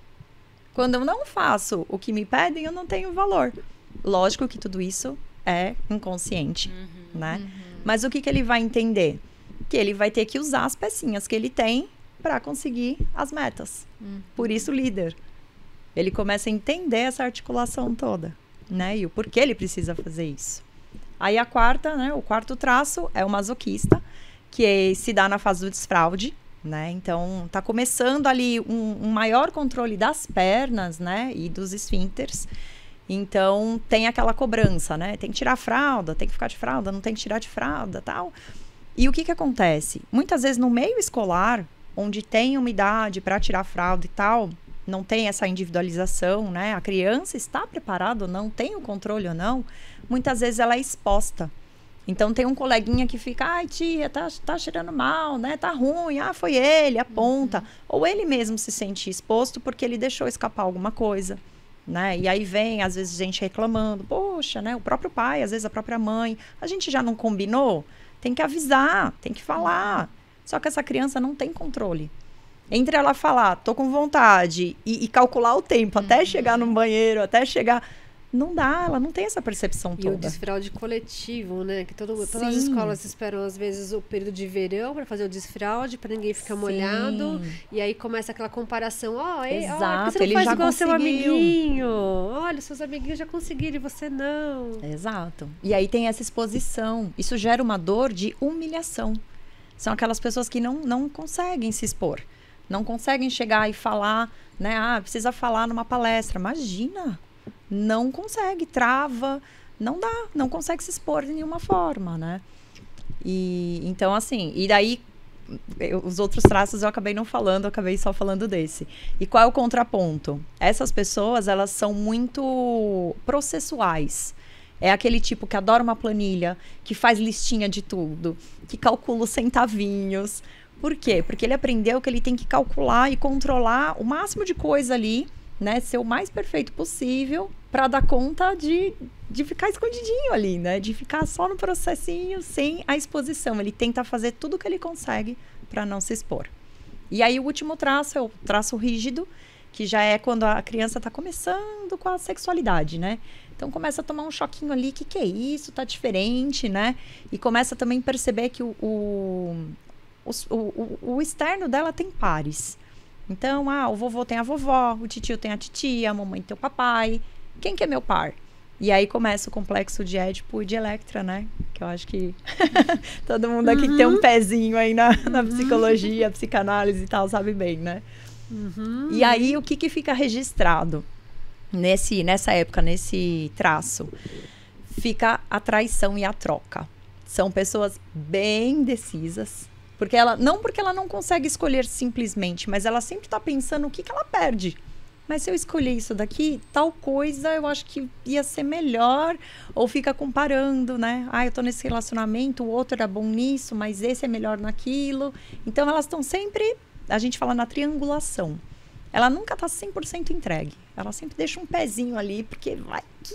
Speaker 4: Quando eu não faço o que me pedem, eu não tenho valor. Lógico que tudo isso é inconsciente, né? Mas o que ele vai entender? Que ele vai ter que usar as pecinhas que ele tem para conseguir as metas. Por isso, líder. Ele começa a entender essa articulação toda, né? E o porquê ele precisa fazer isso. Aí a quarta, né? O quarto traço é o masoquista, que se dá na fase do desfraude, né? Então, tá começando ali um maior controle das pernas, né? E dos esfíncteres. Então, tem aquela cobrança, né? Tem que tirar a fralda, tem que ficar de fralda, não tem que tirar de fralda, tal. E o que acontece? Muitas vezes no meio escolar, onde tem uma idade para tirar a fralda e tal, não tem essa individualização, né? A criança está preparada ou não, tem o controle ou não, muitas vezes ela é exposta. Então, tem um coleguinha que fica, ai, tia, tá cheirando mal, né? Tá ruim, foi ele, aponta. Ou ele mesmo se sente exposto porque ele deixou escapar alguma coisa, né? E aí vem, às vezes, gente reclamando, poxa, né? O próprio pai, às vezes a própria mãe, a gente já não combinou? Tem que avisar, tem que falar. Só que essa criança não tem controle. Entre ela falar, tô com vontade, e calcular o tempo, até chegar no banheiro, até chegar... Não dá, ela não tem essa percepção toda.
Speaker 1: E o desfraude coletivo, né? Que todas as escolas esperam, às vezes, o período de verão para fazer o desfraude, para ninguém ficar molhado. E aí começa aquela comparação.
Speaker 4: Exato,
Speaker 1: você não
Speaker 4: ele
Speaker 1: faz
Speaker 4: já
Speaker 1: igual
Speaker 4: conseguiu.
Speaker 1: seu amiguinho. Olha, seus amiguinhos já conseguiram e você não.
Speaker 4: Exato. E aí tem essa exposição. Isso gera uma dor de humilhação. São aquelas pessoas que não conseguem se expor. Não conseguem chegar e falar, né? Precisa falar numa palestra. Imagina! Não consegue, trava, não dá, não consegue se expor de nenhuma forma, né? E então, assim, e daí os outros traços eu acabei não falando, eu acabei só falando desse. E qual é o contraponto? Essas pessoas, elas são muito processuais. É aquele tipo que adora uma planilha, que faz listinha de tudo, que calcula os centavinhos. Por quê? Porque ele aprendeu que ele tem que calcular e controlar o máximo de coisa ali, né, ser o mais perfeito possível para dar conta de ficar escondidinho ali, né, de ficar só no processinho sem a exposição. Ele tenta fazer tudo o que ele consegue para não se expor. E aí o último traço é o traço rígido, que já é quando a criança está começando com a sexualidade, né? Então começa a tomar um choquinho ali, que é isso? Tá diferente, né? E começa também a perceber que o externo dela tem pares. Então, o vovô tem a vovó, o titio tem a titia, a mamãe tem o papai. Quem que é meu par? E aí começa o complexo de Édipo e de Electra, né? Que eu acho que todo mundo aqui que tem um pezinho aí na psicologia, psicanálise e tal, sabe bem, né? E aí, o que fica registrado nessa época, nesse traço? Fica a traição e a troca. São pessoas bem indecisas. Não porque ela não consegue escolher simplesmente, mas ela sempre está pensando o que ela perde. Mas se eu escolher isso daqui, tal coisa eu acho que ia ser melhor. Ou fica comparando, né? Eu tô nesse relacionamento, o outro era bom nisso, mas esse é melhor naquilo. Então elas estão sempre, a gente fala na triangulação. Ela nunca está 100% entregue. Ela sempre deixa um pezinho ali, porque vai que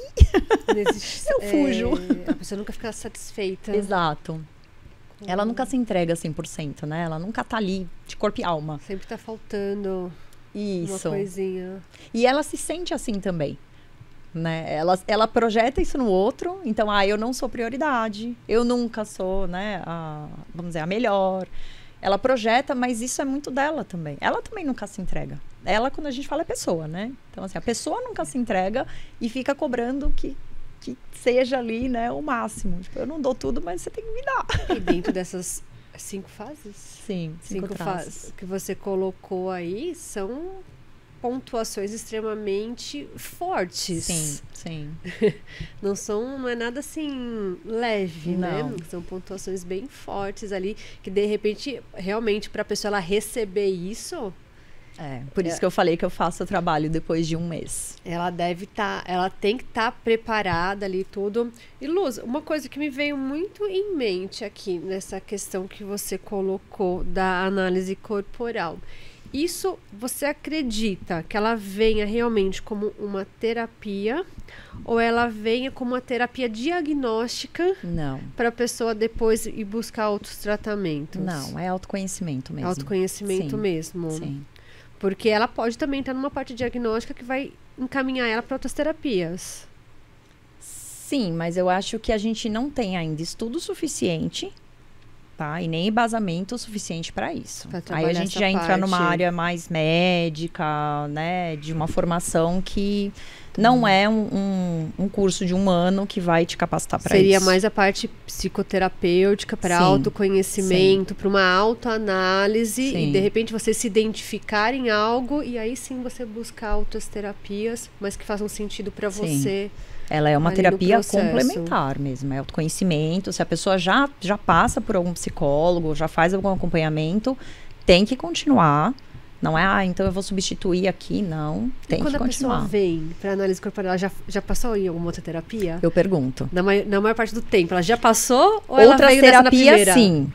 Speaker 4: eu fujo.
Speaker 1: A pessoa nunca fica satisfeita.
Speaker 4: Exato. Ela nunca se entrega 100%, né? Ela nunca tá ali de corpo e alma.
Speaker 1: Sempre tá faltando uma coisinha.
Speaker 4: E ela se sente assim também, né? Ela projeta isso no outro. Então, eu não sou prioridade. Eu nunca sou, né? Vamos dizer, a melhor. Ela projeta, mas isso é muito dela também. Ela também nunca se entrega. Ela, quando a gente fala, é pessoa, né? Então, assim, a pessoa nunca se entrega e fica cobrando que seja ali, né, o máximo. Tipo, eu não dou tudo, mas você tem que me dar.
Speaker 1: E dentro dessas 5 fases?
Speaker 4: Sim, 5
Speaker 1: fases que você colocou aí são pontuações extremamente fortes.
Speaker 4: Sim.
Speaker 1: Não é nada assim leve,
Speaker 4: não,
Speaker 1: né? São pontuações bem fortes ali, que de repente, realmente, para a pessoa ela receber isso,
Speaker 4: Por isso que eu falei que eu faço o trabalho depois de um mês.
Speaker 1: Ela tem que estar preparada ali tudo. E Luz, uma coisa que me veio muito em mente aqui nessa questão que você colocou da análise corporal. Isso, você acredita que ela venha realmente como uma terapia ou ela venha como uma terapia diagnóstica?
Speaker 4: Não.
Speaker 1: Para a pessoa depois ir buscar outros tratamentos?
Speaker 4: Não, é autoconhecimento mesmo.
Speaker 1: Autoconhecimento mesmo.
Speaker 4: Sim.
Speaker 1: Porque ela pode também estar numa parte diagnóstica que vai encaminhar ela para outras terapias.
Speaker 4: Sim, mas eu acho que a gente não tem ainda estudo suficiente, tá? E nem embasamento suficiente para isso. Aí a gente já entra numa área mais médica, né? De uma formação que não é um curso de um ano que vai te capacitar para isso.
Speaker 1: Seria mais a parte psicoterapêutica, para autoconhecimento, para uma autoanálise e de repente você se identificar em algo e aí sim você buscar outras terapias, mas que façam sentido para você.
Speaker 4: Ela é uma terapia complementar mesmo, é autoconhecimento. Se a pessoa já passa por algum psicólogo, já faz algum acompanhamento, tem que continuar. Não é, então eu vou substituir aqui, não. Tem que continuar.
Speaker 1: Quando a pessoa vem para análise corporal, ela já passou em alguma outra terapia?
Speaker 4: Eu pergunto.
Speaker 1: Na maior parte do tempo, ela já passou ou
Speaker 4: outras
Speaker 1: ela veio
Speaker 4: terapias, sim.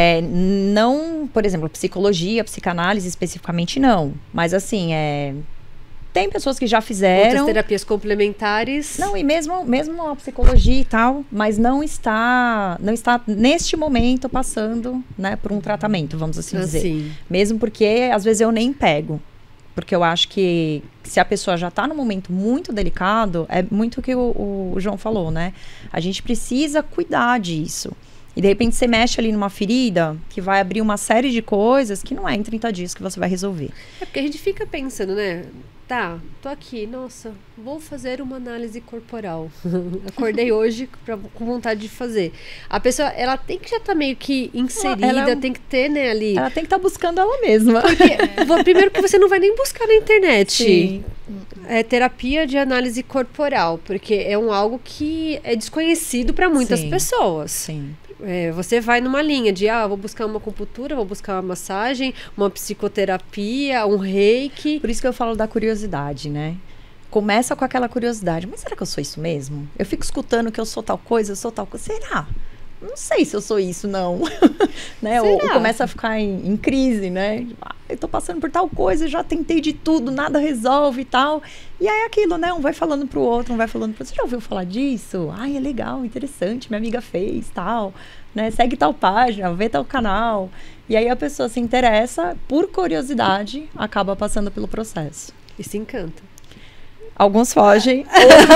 Speaker 4: Não, por exemplo, psicologia, psicanálise especificamente não. Mas assim, tem pessoas que já fizeram.
Speaker 1: Outras terapias complementares.
Speaker 4: Não, e mesmo a psicologia e tal, mas não está neste momento passando, né, por um tratamento, vamos assim dizer. Mesmo porque, às vezes, eu nem pego. Porque eu acho que se a pessoa já está num momento muito delicado, é muito o que o João falou, né? A gente precisa cuidar disso. E, de repente, você mexe ali numa ferida que vai abrir uma série de coisas que não é em 30 dias que você vai resolver.
Speaker 1: É porque a gente fica pensando, né? Tá, tô aqui, nossa, vou fazer uma análise corporal. Acordei hoje com vontade de fazer. A pessoa, ela tem que já estar meio que inserida, tem que ter, né, ali.
Speaker 4: Ela tem que estar buscando ela mesma.
Speaker 1: Porque, primeiro que você não vai nem buscar na internet.
Speaker 4: Sim.
Speaker 1: É terapia de análise corporal, porque é algo que é desconhecido para muitas pessoas.
Speaker 4: Sim.
Speaker 1: Você vai numa linha de, vou buscar uma acupuntura, vou buscar uma massagem, uma psicoterapia, um reiki.
Speaker 4: Por isso que eu falo da curiosidade, né? Começa com aquela curiosidade. Mas será que eu sou isso mesmo? Eu fico escutando que eu sou tal coisa, eu sou tal coisa. Será? Não sei se eu sou isso, não. Né? Ou começa a ficar em crise, né? Eu tô passando por tal coisa, já tentei de tudo, nada resolve e tal. E aí é aquilo, né? Um vai falando pro outro, um vai falando pro outro. Você já ouviu falar disso? Ai, é legal, interessante, minha amiga fez, tal. Né? Segue tal página, vê tal canal. E aí a pessoa se interessa, por curiosidade, acaba passando pelo processo.
Speaker 1: E se encanta.
Speaker 4: Alguns fogem,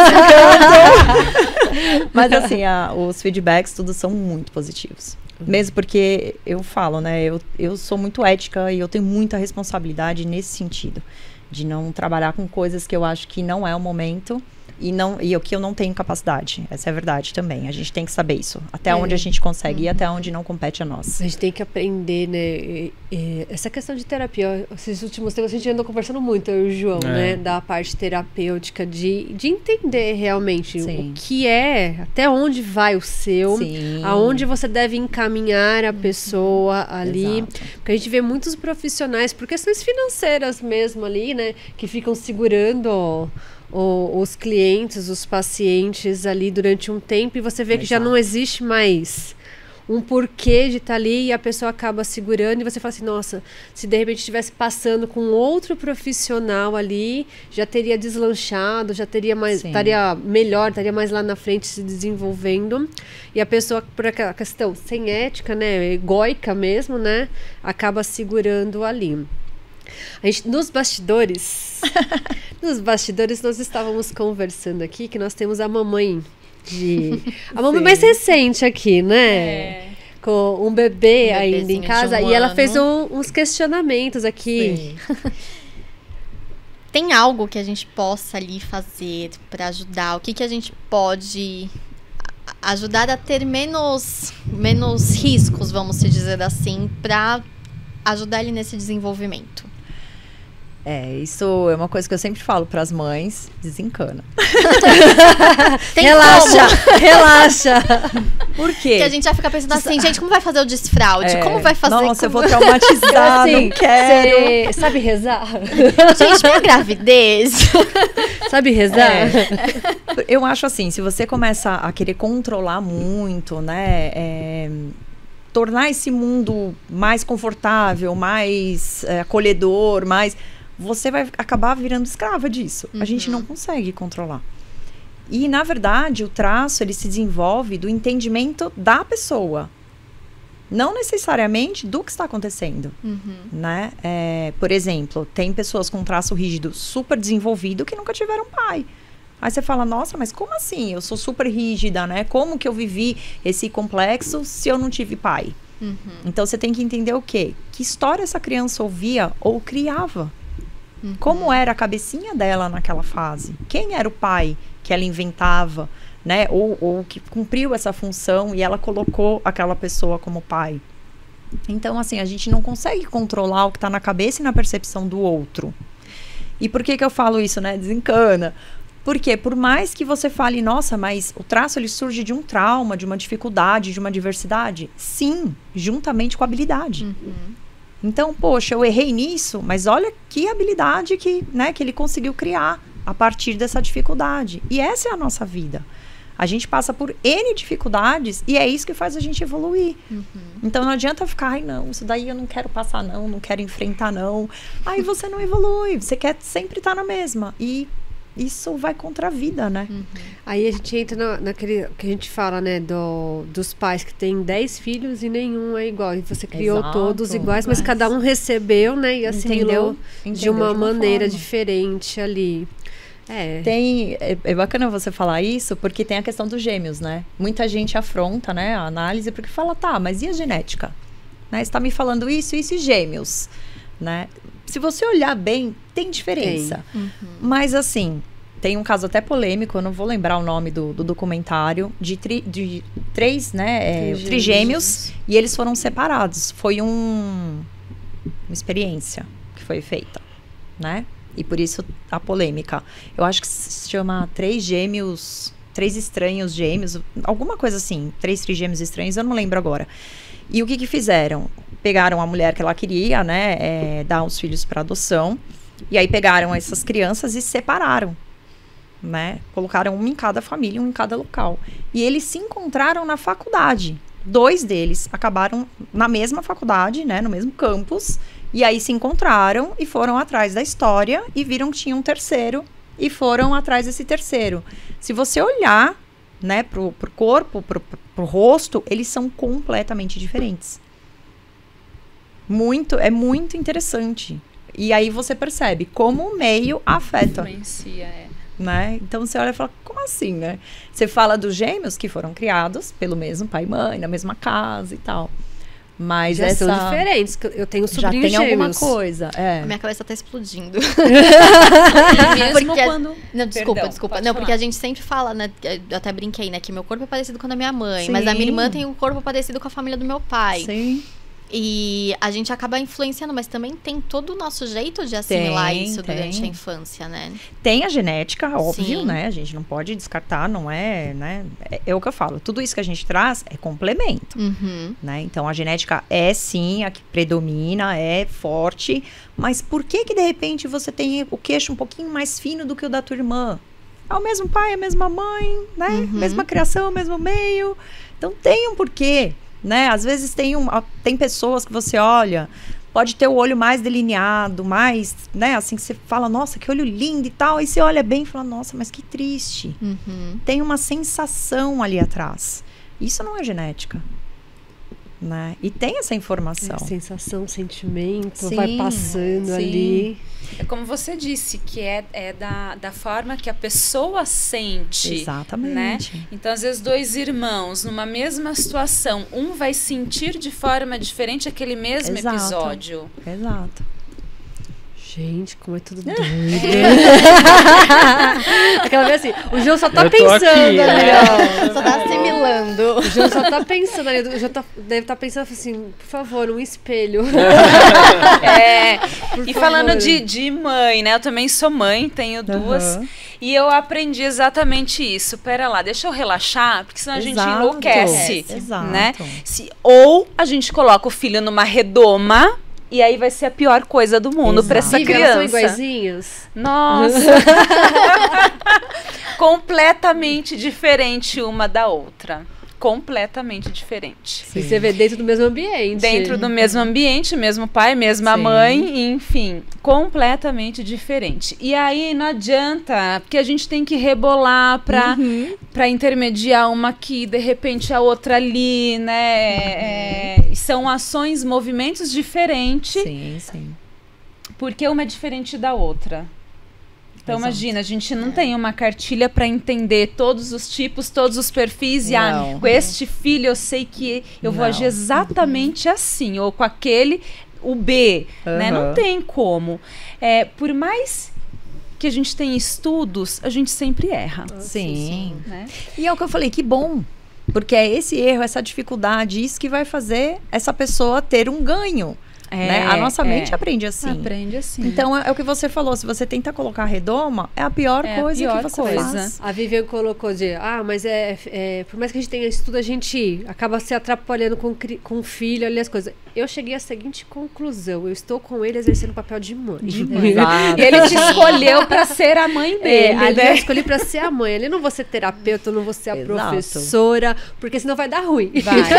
Speaker 4: outros encantam. Mas assim, os feedbacks, tudo são muito positivos. Mesmo porque eu falo, né? Eu sou muito ética e eu tenho muita responsabilidade nesse sentido. De não trabalhar com coisas que eu acho que não é o momento e o que eu não tenho capacidade. Essa é a verdade também. A gente tem que saber isso. Até onde a gente consegue ir, até onde não compete a nós.
Speaker 1: A gente tem que aprender, né? Essa questão de terapia, esses últimos tempos a gente andou conversando muito, eu e o João, né? Da parte terapêutica, de entender realmente o que até onde vai o seu, aonde você deve encaminhar a pessoa ali. Exato. Porque a gente vê muitos profissionais, por questões financeiras mesmo ali, né? Que ficam segurando os clientes, os pacientes ali durante um tempo e você vê que já não existe mais um porquê de estar ali e a pessoa acaba segurando e você fala assim, nossa, se de repente estivesse passando com outro profissional ali, já teria deslanchado, já teria mais, estaria melhor, estaria mais lá na frente se desenvolvendo e a pessoa, por aquela questão sem ética, né, egóica mesmo, né, acaba segurando ali. A gente, nos bastidores nós estávamos conversando aqui que nós temos a mamãe a mamãe mais recente aqui, né? Com um bebê ainda em casa e ela fez uns questionamentos aqui.
Speaker 5: Tem algo que a gente possa ali fazer para ajudar? O que a gente pode ajudar a ter menos riscos, vamos dizer assim, para ajudar ele nesse desenvolvimento?
Speaker 4: Isso é uma coisa que eu sempre falo para as mães, desencana.
Speaker 1: Relaxa.
Speaker 4: Por quê?
Speaker 5: Porque a gente já fica pensando assim, gente, como vai fazer o desfraude? Como vai fazer?
Speaker 4: Nossa, eu vou traumatizar, não quero.
Speaker 1: Você sabe rezar?
Speaker 5: Gente, minha gravidez.
Speaker 1: Sabe rezar?
Speaker 4: Eu acho assim, se você começa a querer controlar muito, né? Tornar esse mundo mais confortável, mais acolhedor, você vai acabar virando escrava disso. A gente não consegue controlar. E, na verdade, o traço, ele se desenvolve do entendimento da pessoa. Não necessariamente do que está acontecendo. Né? Por exemplo, tem pessoas com traço rígido super desenvolvido que nunca tiveram pai. Aí você fala, nossa, mas como assim? Eu sou super rígida, né? Como que eu vivi esse complexo se eu não tive pai? Então, você tem que entender o quê? Que história essa criança ouvia ou criava? Como era a cabecinha dela naquela fase? Quem era o pai que ela inventava, né? Ou que cumpriu essa função e ela colocou aquela pessoa como pai? Então, assim, a gente não consegue controlar o que está na cabeça e na percepção do outro. E por que eu falo isso, né? Desencana. Porque por mais que você fale, nossa, mas o traço ele surge de um trauma, de uma dificuldade, de uma diversidade. Sim, juntamente com a habilidade. Então, poxa, eu errei nisso, mas olha que habilidade que ele conseguiu criar a partir dessa dificuldade. E essa é a nossa vida. A gente passa por N dificuldades e é isso que faz a gente evoluir. Então, não adianta ficar, ai, não, isso daí eu não quero passar, não quero enfrentar, não. Aí você não evolui, você quer sempre estar na mesma. E isso vai contra a vida, né?
Speaker 1: Aí a gente entra naquele que a gente fala, né, dos pais que têm 10 filhos e nenhum é igual. E você criou todos iguais, mas cada um recebeu, né, e assimilou de uma maneira diferente ali.
Speaker 4: É bacana você falar isso, porque tem a questão dos gêmeos, né? Muita gente afronta, né, a análise, porque fala, tá, mas e a genética? Né? Você tá me falando isso e gêmeos, né? Se você olhar bem, tem diferença. Mas, assim, tem um caso até polêmico, eu não vou lembrar o nome do documentário, de três, né, trigêmeos, e eles foram separados. Foi uma experiência que foi feita, né? E por isso a polêmica. Eu acho que se chama Três Estranhos Gêmeos, alguma coisa assim, 3 trigêmeos estranhos, eu não lembro agora. E o que fizeram? Pegaram a mulher que ela queria, né, dar os filhos para adoção, e aí pegaram essas crianças e separaram, né, colocaram um em cada família, um em cada local, e eles se encontraram na faculdade. 2 deles acabaram na mesma faculdade, né, no mesmo campus, e aí se encontraram e foram atrás da história e viram que tinha um terceiro e foram atrás desse terceiro. Se você olhar, né, pro corpo, pro rosto, eles são completamente diferentes. É muito interessante. E aí você percebe como o meio afeta.
Speaker 3: Influencia,
Speaker 4: Né? Então você olha e fala, como assim, né? Você fala dos gêmeos que foram criados pelo mesmo pai e mãe, na mesma casa e tal. Mas
Speaker 1: já são diferentes. Eu tenho sobrinhos
Speaker 4: já tem
Speaker 1: gêmeos.
Speaker 4: alguma coisa.
Speaker 5: A minha cabeça tá explodindo.
Speaker 3: Mesmo quando...
Speaker 5: Não, desculpa. Não, porque a gente sempre fala, né? Eu até brinquei, né? Que meu corpo é parecido com o da minha mãe.
Speaker 4: Sim.
Speaker 5: Mas a minha irmã tem um corpo parecido com a família do meu pai.
Speaker 4: Sim.
Speaker 5: E a gente acaba influenciando, mas também tem todo o nosso jeito de assimilar isso durante a infância, né?
Speaker 4: Tem a genética, óbvio,
Speaker 5: Sim.
Speaker 4: né? A gente não pode descartar, não é, né? É o que eu falo. Tudo isso que a gente traz é complemento, né? Então, a genética é sim a que predomina, é forte. Mas por que de repente você tem o queixo um pouquinho mais fino do que o da tua irmã? É o mesmo pai, a mesma mãe, né? Mesma criação, mesmo meio. Então, tem um porquê. Né? Às vezes tem pessoas que você olha, pode ter o olho mais delineado, mais, né? Assim que você fala, nossa, que olho lindo e tal. Aí você olha bem e fala, nossa, mas que triste. Tem uma sensação ali atrás. Isso não é genética, né? E tem essa informação.
Speaker 1: Sensação, sentimento,
Speaker 4: Sim,
Speaker 1: vai passando ali.
Speaker 3: É como você disse, que é da forma que a pessoa sente.
Speaker 4: Exatamente.
Speaker 3: Né? Então, às vezes, 2 irmãos numa mesma situação, um vai sentir de forma diferente aquele mesmo episódio.
Speaker 4: Exato.
Speaker 1: Gente, como é tudo doido. Aquela vez assim, o João só tá pensando
Speaker 2: aqui,
Speaker 1: ali, ó.
Speaker 5: Só tá assimilando.
Speaker 1: O João só tá pensando ali. O João deve estar pensando assim, por favor, um espelho.
Speaker 3: E falando de mãe, né? Eu também sou mãe, tenho duas. E eu aprendi exatamente isso. Pera lá, deixa eu relaxar, porque senão a gente enlouquece.
Speaker 4: Exato.
Speaker 3: Né? Ou a gente coloca o filho numa redoma. E aí vai ser a pior coisa do mundo para essa criança.
Speaker 1: Elas são iguaizinhas?
Speaker 3: Nossa! Completamente diferente uma da outra. Completamente diferente.
Speaker 1: E você vê dentro do mesmo ambiente.
Speaker 3: Dentro do mesmo ambiente, mesmo pai, mesma mãe, enfim, completamente diferente. E aí não adianta, porque a gente tem que rebolar para intermediar uma aqui, de repente a outra ali, né? São ações, movimentos diferentes.
Speaker 4: Sim.
Speaker 3: Porque uma é diferente da outra. Então, imagina, a gente não tem uma cartilha para entender todos os tipos, todos os perfis. E com este filho eu sei que eu vou agir exatamente assim. Ou com aquele, o B. Né? Não tem como. Por mais que a gente tenha estudos, a gente sempre erra.
Speaker 4: Sim.
Speaker 3: Né?
Speaker 4: E é o que eu falei, que bom. Porque é esse erro, essa dificuldade, isso que vai fazer essa pessoa ter um ganho. Né? A nossa mente aprende assim.
Speaker 3: Aprende assim.
Speaker 4: Então, é o que você falou. Se você tenta colocar redoma, é a pior coisa que você faz.
Speaker 1: A Vivian colocou mas por mais que a gente tenha estudo, a gente acaba se atrapalhando com o filho, ali as coisas. Eu cheguei à seguinte conclusão. Eu estou com ele exercendo o papel de mãe.
Speaker 3: E ele te escolheu para ser a mãe dele.
Speaker 1: Ali eu escolhi para ser a mãe. Ali não vou ser terapeuta, eu não vou ser a professora, porque senão vai dar ruim.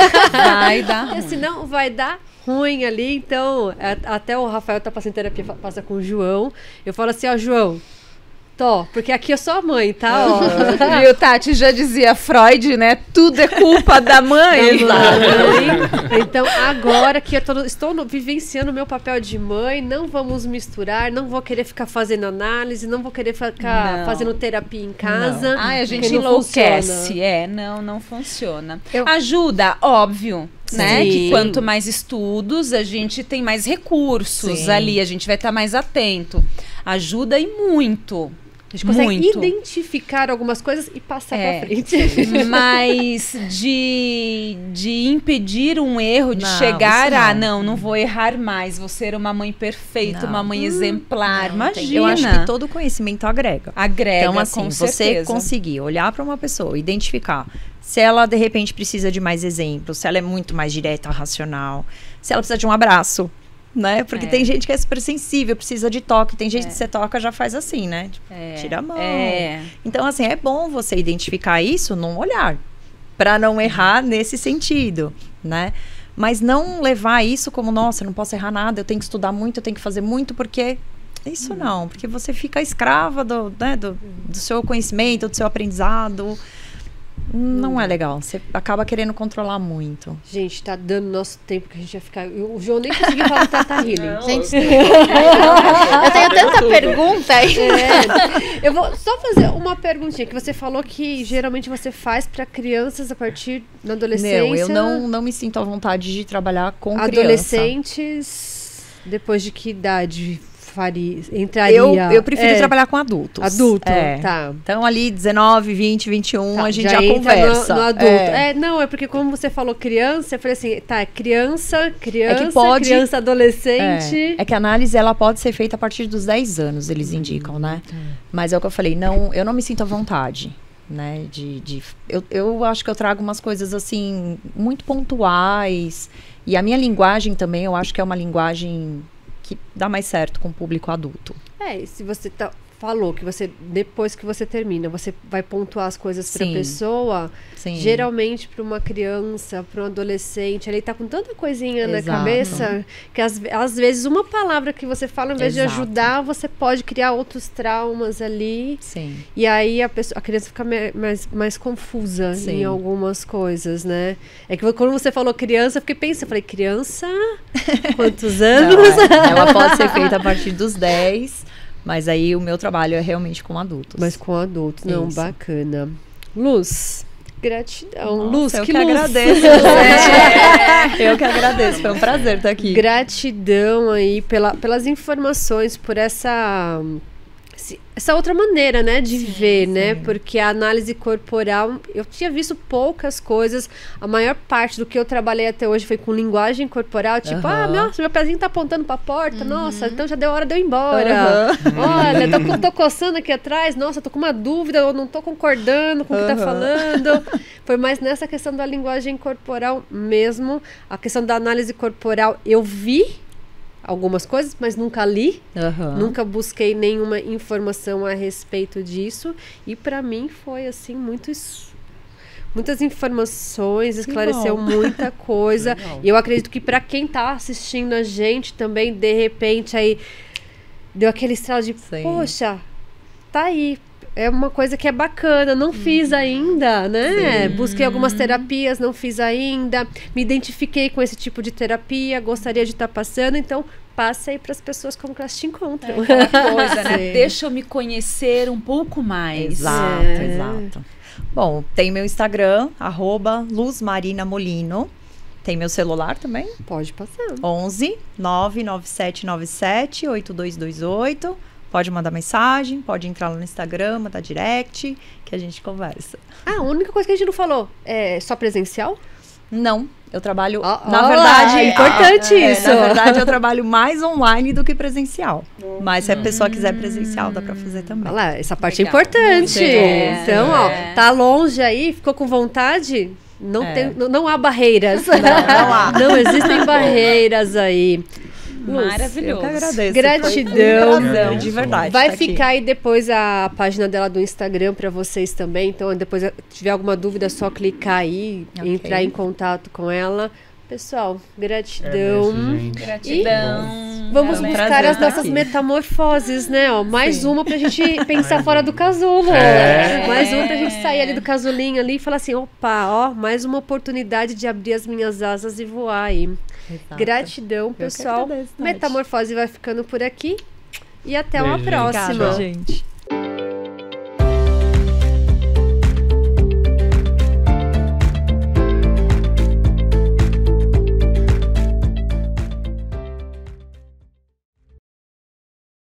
Speaker 3: Vai dar ruim.
Speaker 1: Porque senão vai dar ruim ali, então até o Rafael tá passando terapia, passa com o João, eu falo assim, ó, João, porque aqui eu sou a mãe, tá?
Speaker 3: Viu, Tati já dizia Freud, né? Tudo é culpa da mãe.
Speaker 1: Então, agora que eu estou vivenciando o meu papel de mãe, não vamos misturar, não vou querer ficar fazendo análise, não vou querer ficar fazendo terapia em casa.
Speaker 3: A gente enlouquece. Não funciona. Ajuda, óbvio. Né? Que quanto mais estudos, a gente tem mais recursos ali, a gente vai estar mais atento. Ajuda e muito.
Speaker 1: A gente consegue identificar algumas coisas e passar pra frente.
Speaker 3: Mas de impedir um erro, de chegar não vou errar mais, vou ser uma mãe perfeita, uma mãe exemplar. Imagina.
Speaker 4: Eu acho que todo conhecimento agrega.
Speaker 3: Então,
Speaker 4: assim,
Speaker 3: com
Speaker 4: você
Speaker 3: certeza.
Speaker 4: conseguir olhar para uma pessoa, identificar se ela, de repente, precisa de mais exemplos, se ela é muito mais direta, racional, se ela precisa de um abraço, né? Porque tem gente que é super sensível, precisa de toque. Tem gente que você toca, já faz assim, né? Tipo, tira a mão. Então, assim, é bom você identificar isso num olhar, para não errar nesse sentido, né? Mas não levar isso como, nossa, eu não posso errar nada, eu tenho que estudar muito, eu tenho que fazer muito, porque... Isso não, porque você fica escrava do seu conhecimento, do seu aprendizado... Não é legal. Você acaba querendo controlar muito.
Speaker 1: Gente, tá dando nosso tempo que a gente vai ficar... O João nem conseguiu falar do Tata Healing.
Speaker 5: Gente, eu tenho tanta pergunta aí.
Speaker 1: Eu vou só fazer uma perguntinha. Que você falou que geralmente você faz para crianças a partir da adolescência.
Speaker 4: Eu não me sinto à vontade de trabalhar com
Speaker 1: adolescentes, depois de que idade entraria?
Speaker 4: Eu prefiro trabalhar com adultos.
Speaker 1: Adulto, tá.
Speaker 4: Então, ali, 19, 20, 21, a gente já
Speaker 1: entra
Speaker 4: conversa.
Speaker 1: No adulto. É porque como você falou criança, eu falei assim, criança, criança, adolescente.
Speaker 4: É que a análise, ela pode ser feita a partir dos 10 anos, eles indicam, né? Mas é o que eu falei, eu não me sinto à vontade, né? Eu acho que eu trago umas coisas, assim, muito pontuais. E a minha linguagem também, eu acho que é uma linguagem... que dá mais certo com o público adulto.
Speaker 1: E se você falou que depois que você termina, você vai pontuar as coisas para a pessoa, geralmente para uma criança, para um adolescente, ele tá com tanta coisinha na cabeça, que às vezes uma palavra que você fala, ao invés de ajudar, você pode criar outros traumas ali. E aí a criança fica mais confusa em algumas coisas, né? É que quando você falou criança, eu falei, criança? Quantos anos?
Speaker 4: Ela pode ser feita a partir dos 10, mas aí o meu trabalho é realmente com adultos.
Speaker 1: Mas com adultos, bacana. Luz, Gratidão.
Speaker 4: Nossa,
Speaker 1: Luz,
Speaker 4: eu
Speaker 1: que
Speaker 4: que
Speaker 1: luz.
Speaker 4: agradeço. Eu que agradeço, foi um prazer estar aqui.
Speaker 1: Gratidão aí pelas informações, por essa outra maneira, né, de ver, né? Porque a análise corporal, eu tinha visto poucas coisas. A maior parte do que eu trabalhei até hoje foi com linguagem corporal, tipo, nossa, meu pezinho tá apontando pra porta, nossa, então já deu hora de eu ir embora. Olha, tô coçando aqui atrás, nossa, tô com uma dúvida, eu não tô concordando com o que tá falando. Foi mais nessa questão da linguagem corporal mesmo. A questão da análise corporal, eu vi algumas coisas, mas nunca li, nunca busquei nenhuma informação a respeito disso, e para mim foi assim muitas informações, esclareceu muita coisa. E eu acredito que para quem tá assistindo a gente também, de repente aí deu aquele estralo de poxa, tá aí, é uma coisa que é bacana, não fiz ainda, né? Busquei algumas terapias, não fiz ainda, me identifiquei com esse tipo de terapia, gostaria de estar passando, então passe aí para as pessoas como que elas te encontram.
Speaker 3: Coisa, né? Deixa eu me conhecer um pouco mais.
Speaker 4: Exato. Bom, tem meu Instagram, @LuzMarinaMolino. Tem meu celular também.
Speaker 1: Pode passar.
Speaker 4: 11 99797 8228. Pode mandar mensagem, pode entrar lá no Instagram, mandar direct, que a gente conversa.
Speaker 1: A única coisa que a gente não falou é só presencial?
Speaker 4: Não, eu trabalho, na verdade...
Speaker 1: É importante isso.
Speaker 4: Na verdade, eu trabalho mais online do que presencial. Mas se a pessoa quiser presencial, dá pra fazer também.
Speaker 1: Olha lá, essa parte é importante. Então, ó, tá longe aí, ficou com vontade? Não há barreiras. Não existem barreiras aí.
Speaker 3: Maravilhoso.
Speaker 4: Eu que agradeço.
Speaker 1: Gratidão.
Speaker 4: De verdade.
Speaker 1: Vai ficar aí depois a página dela do Instagram para vocês também. Então, depois, se tiver alguma dúvida, é só clicar aí, entrar em contato com ela. Pessoal, gratidão.
Speaker 3: Gratidão.
Speaker 1: Vamos buscar as nossas metamorfoses, né? Ó, mais uma pra gente pensar fora do casulo. Mais uma pra gente sair ali do casulinho ali e falar assim, opa, ó, mais uma oportunidade de abrir as minhas asas e voar aí. Exato. Gratidão, pessoal. Metamorfose vai ficando por aqui. E até uma próxima.
Speaker 4: Obrigada, gente.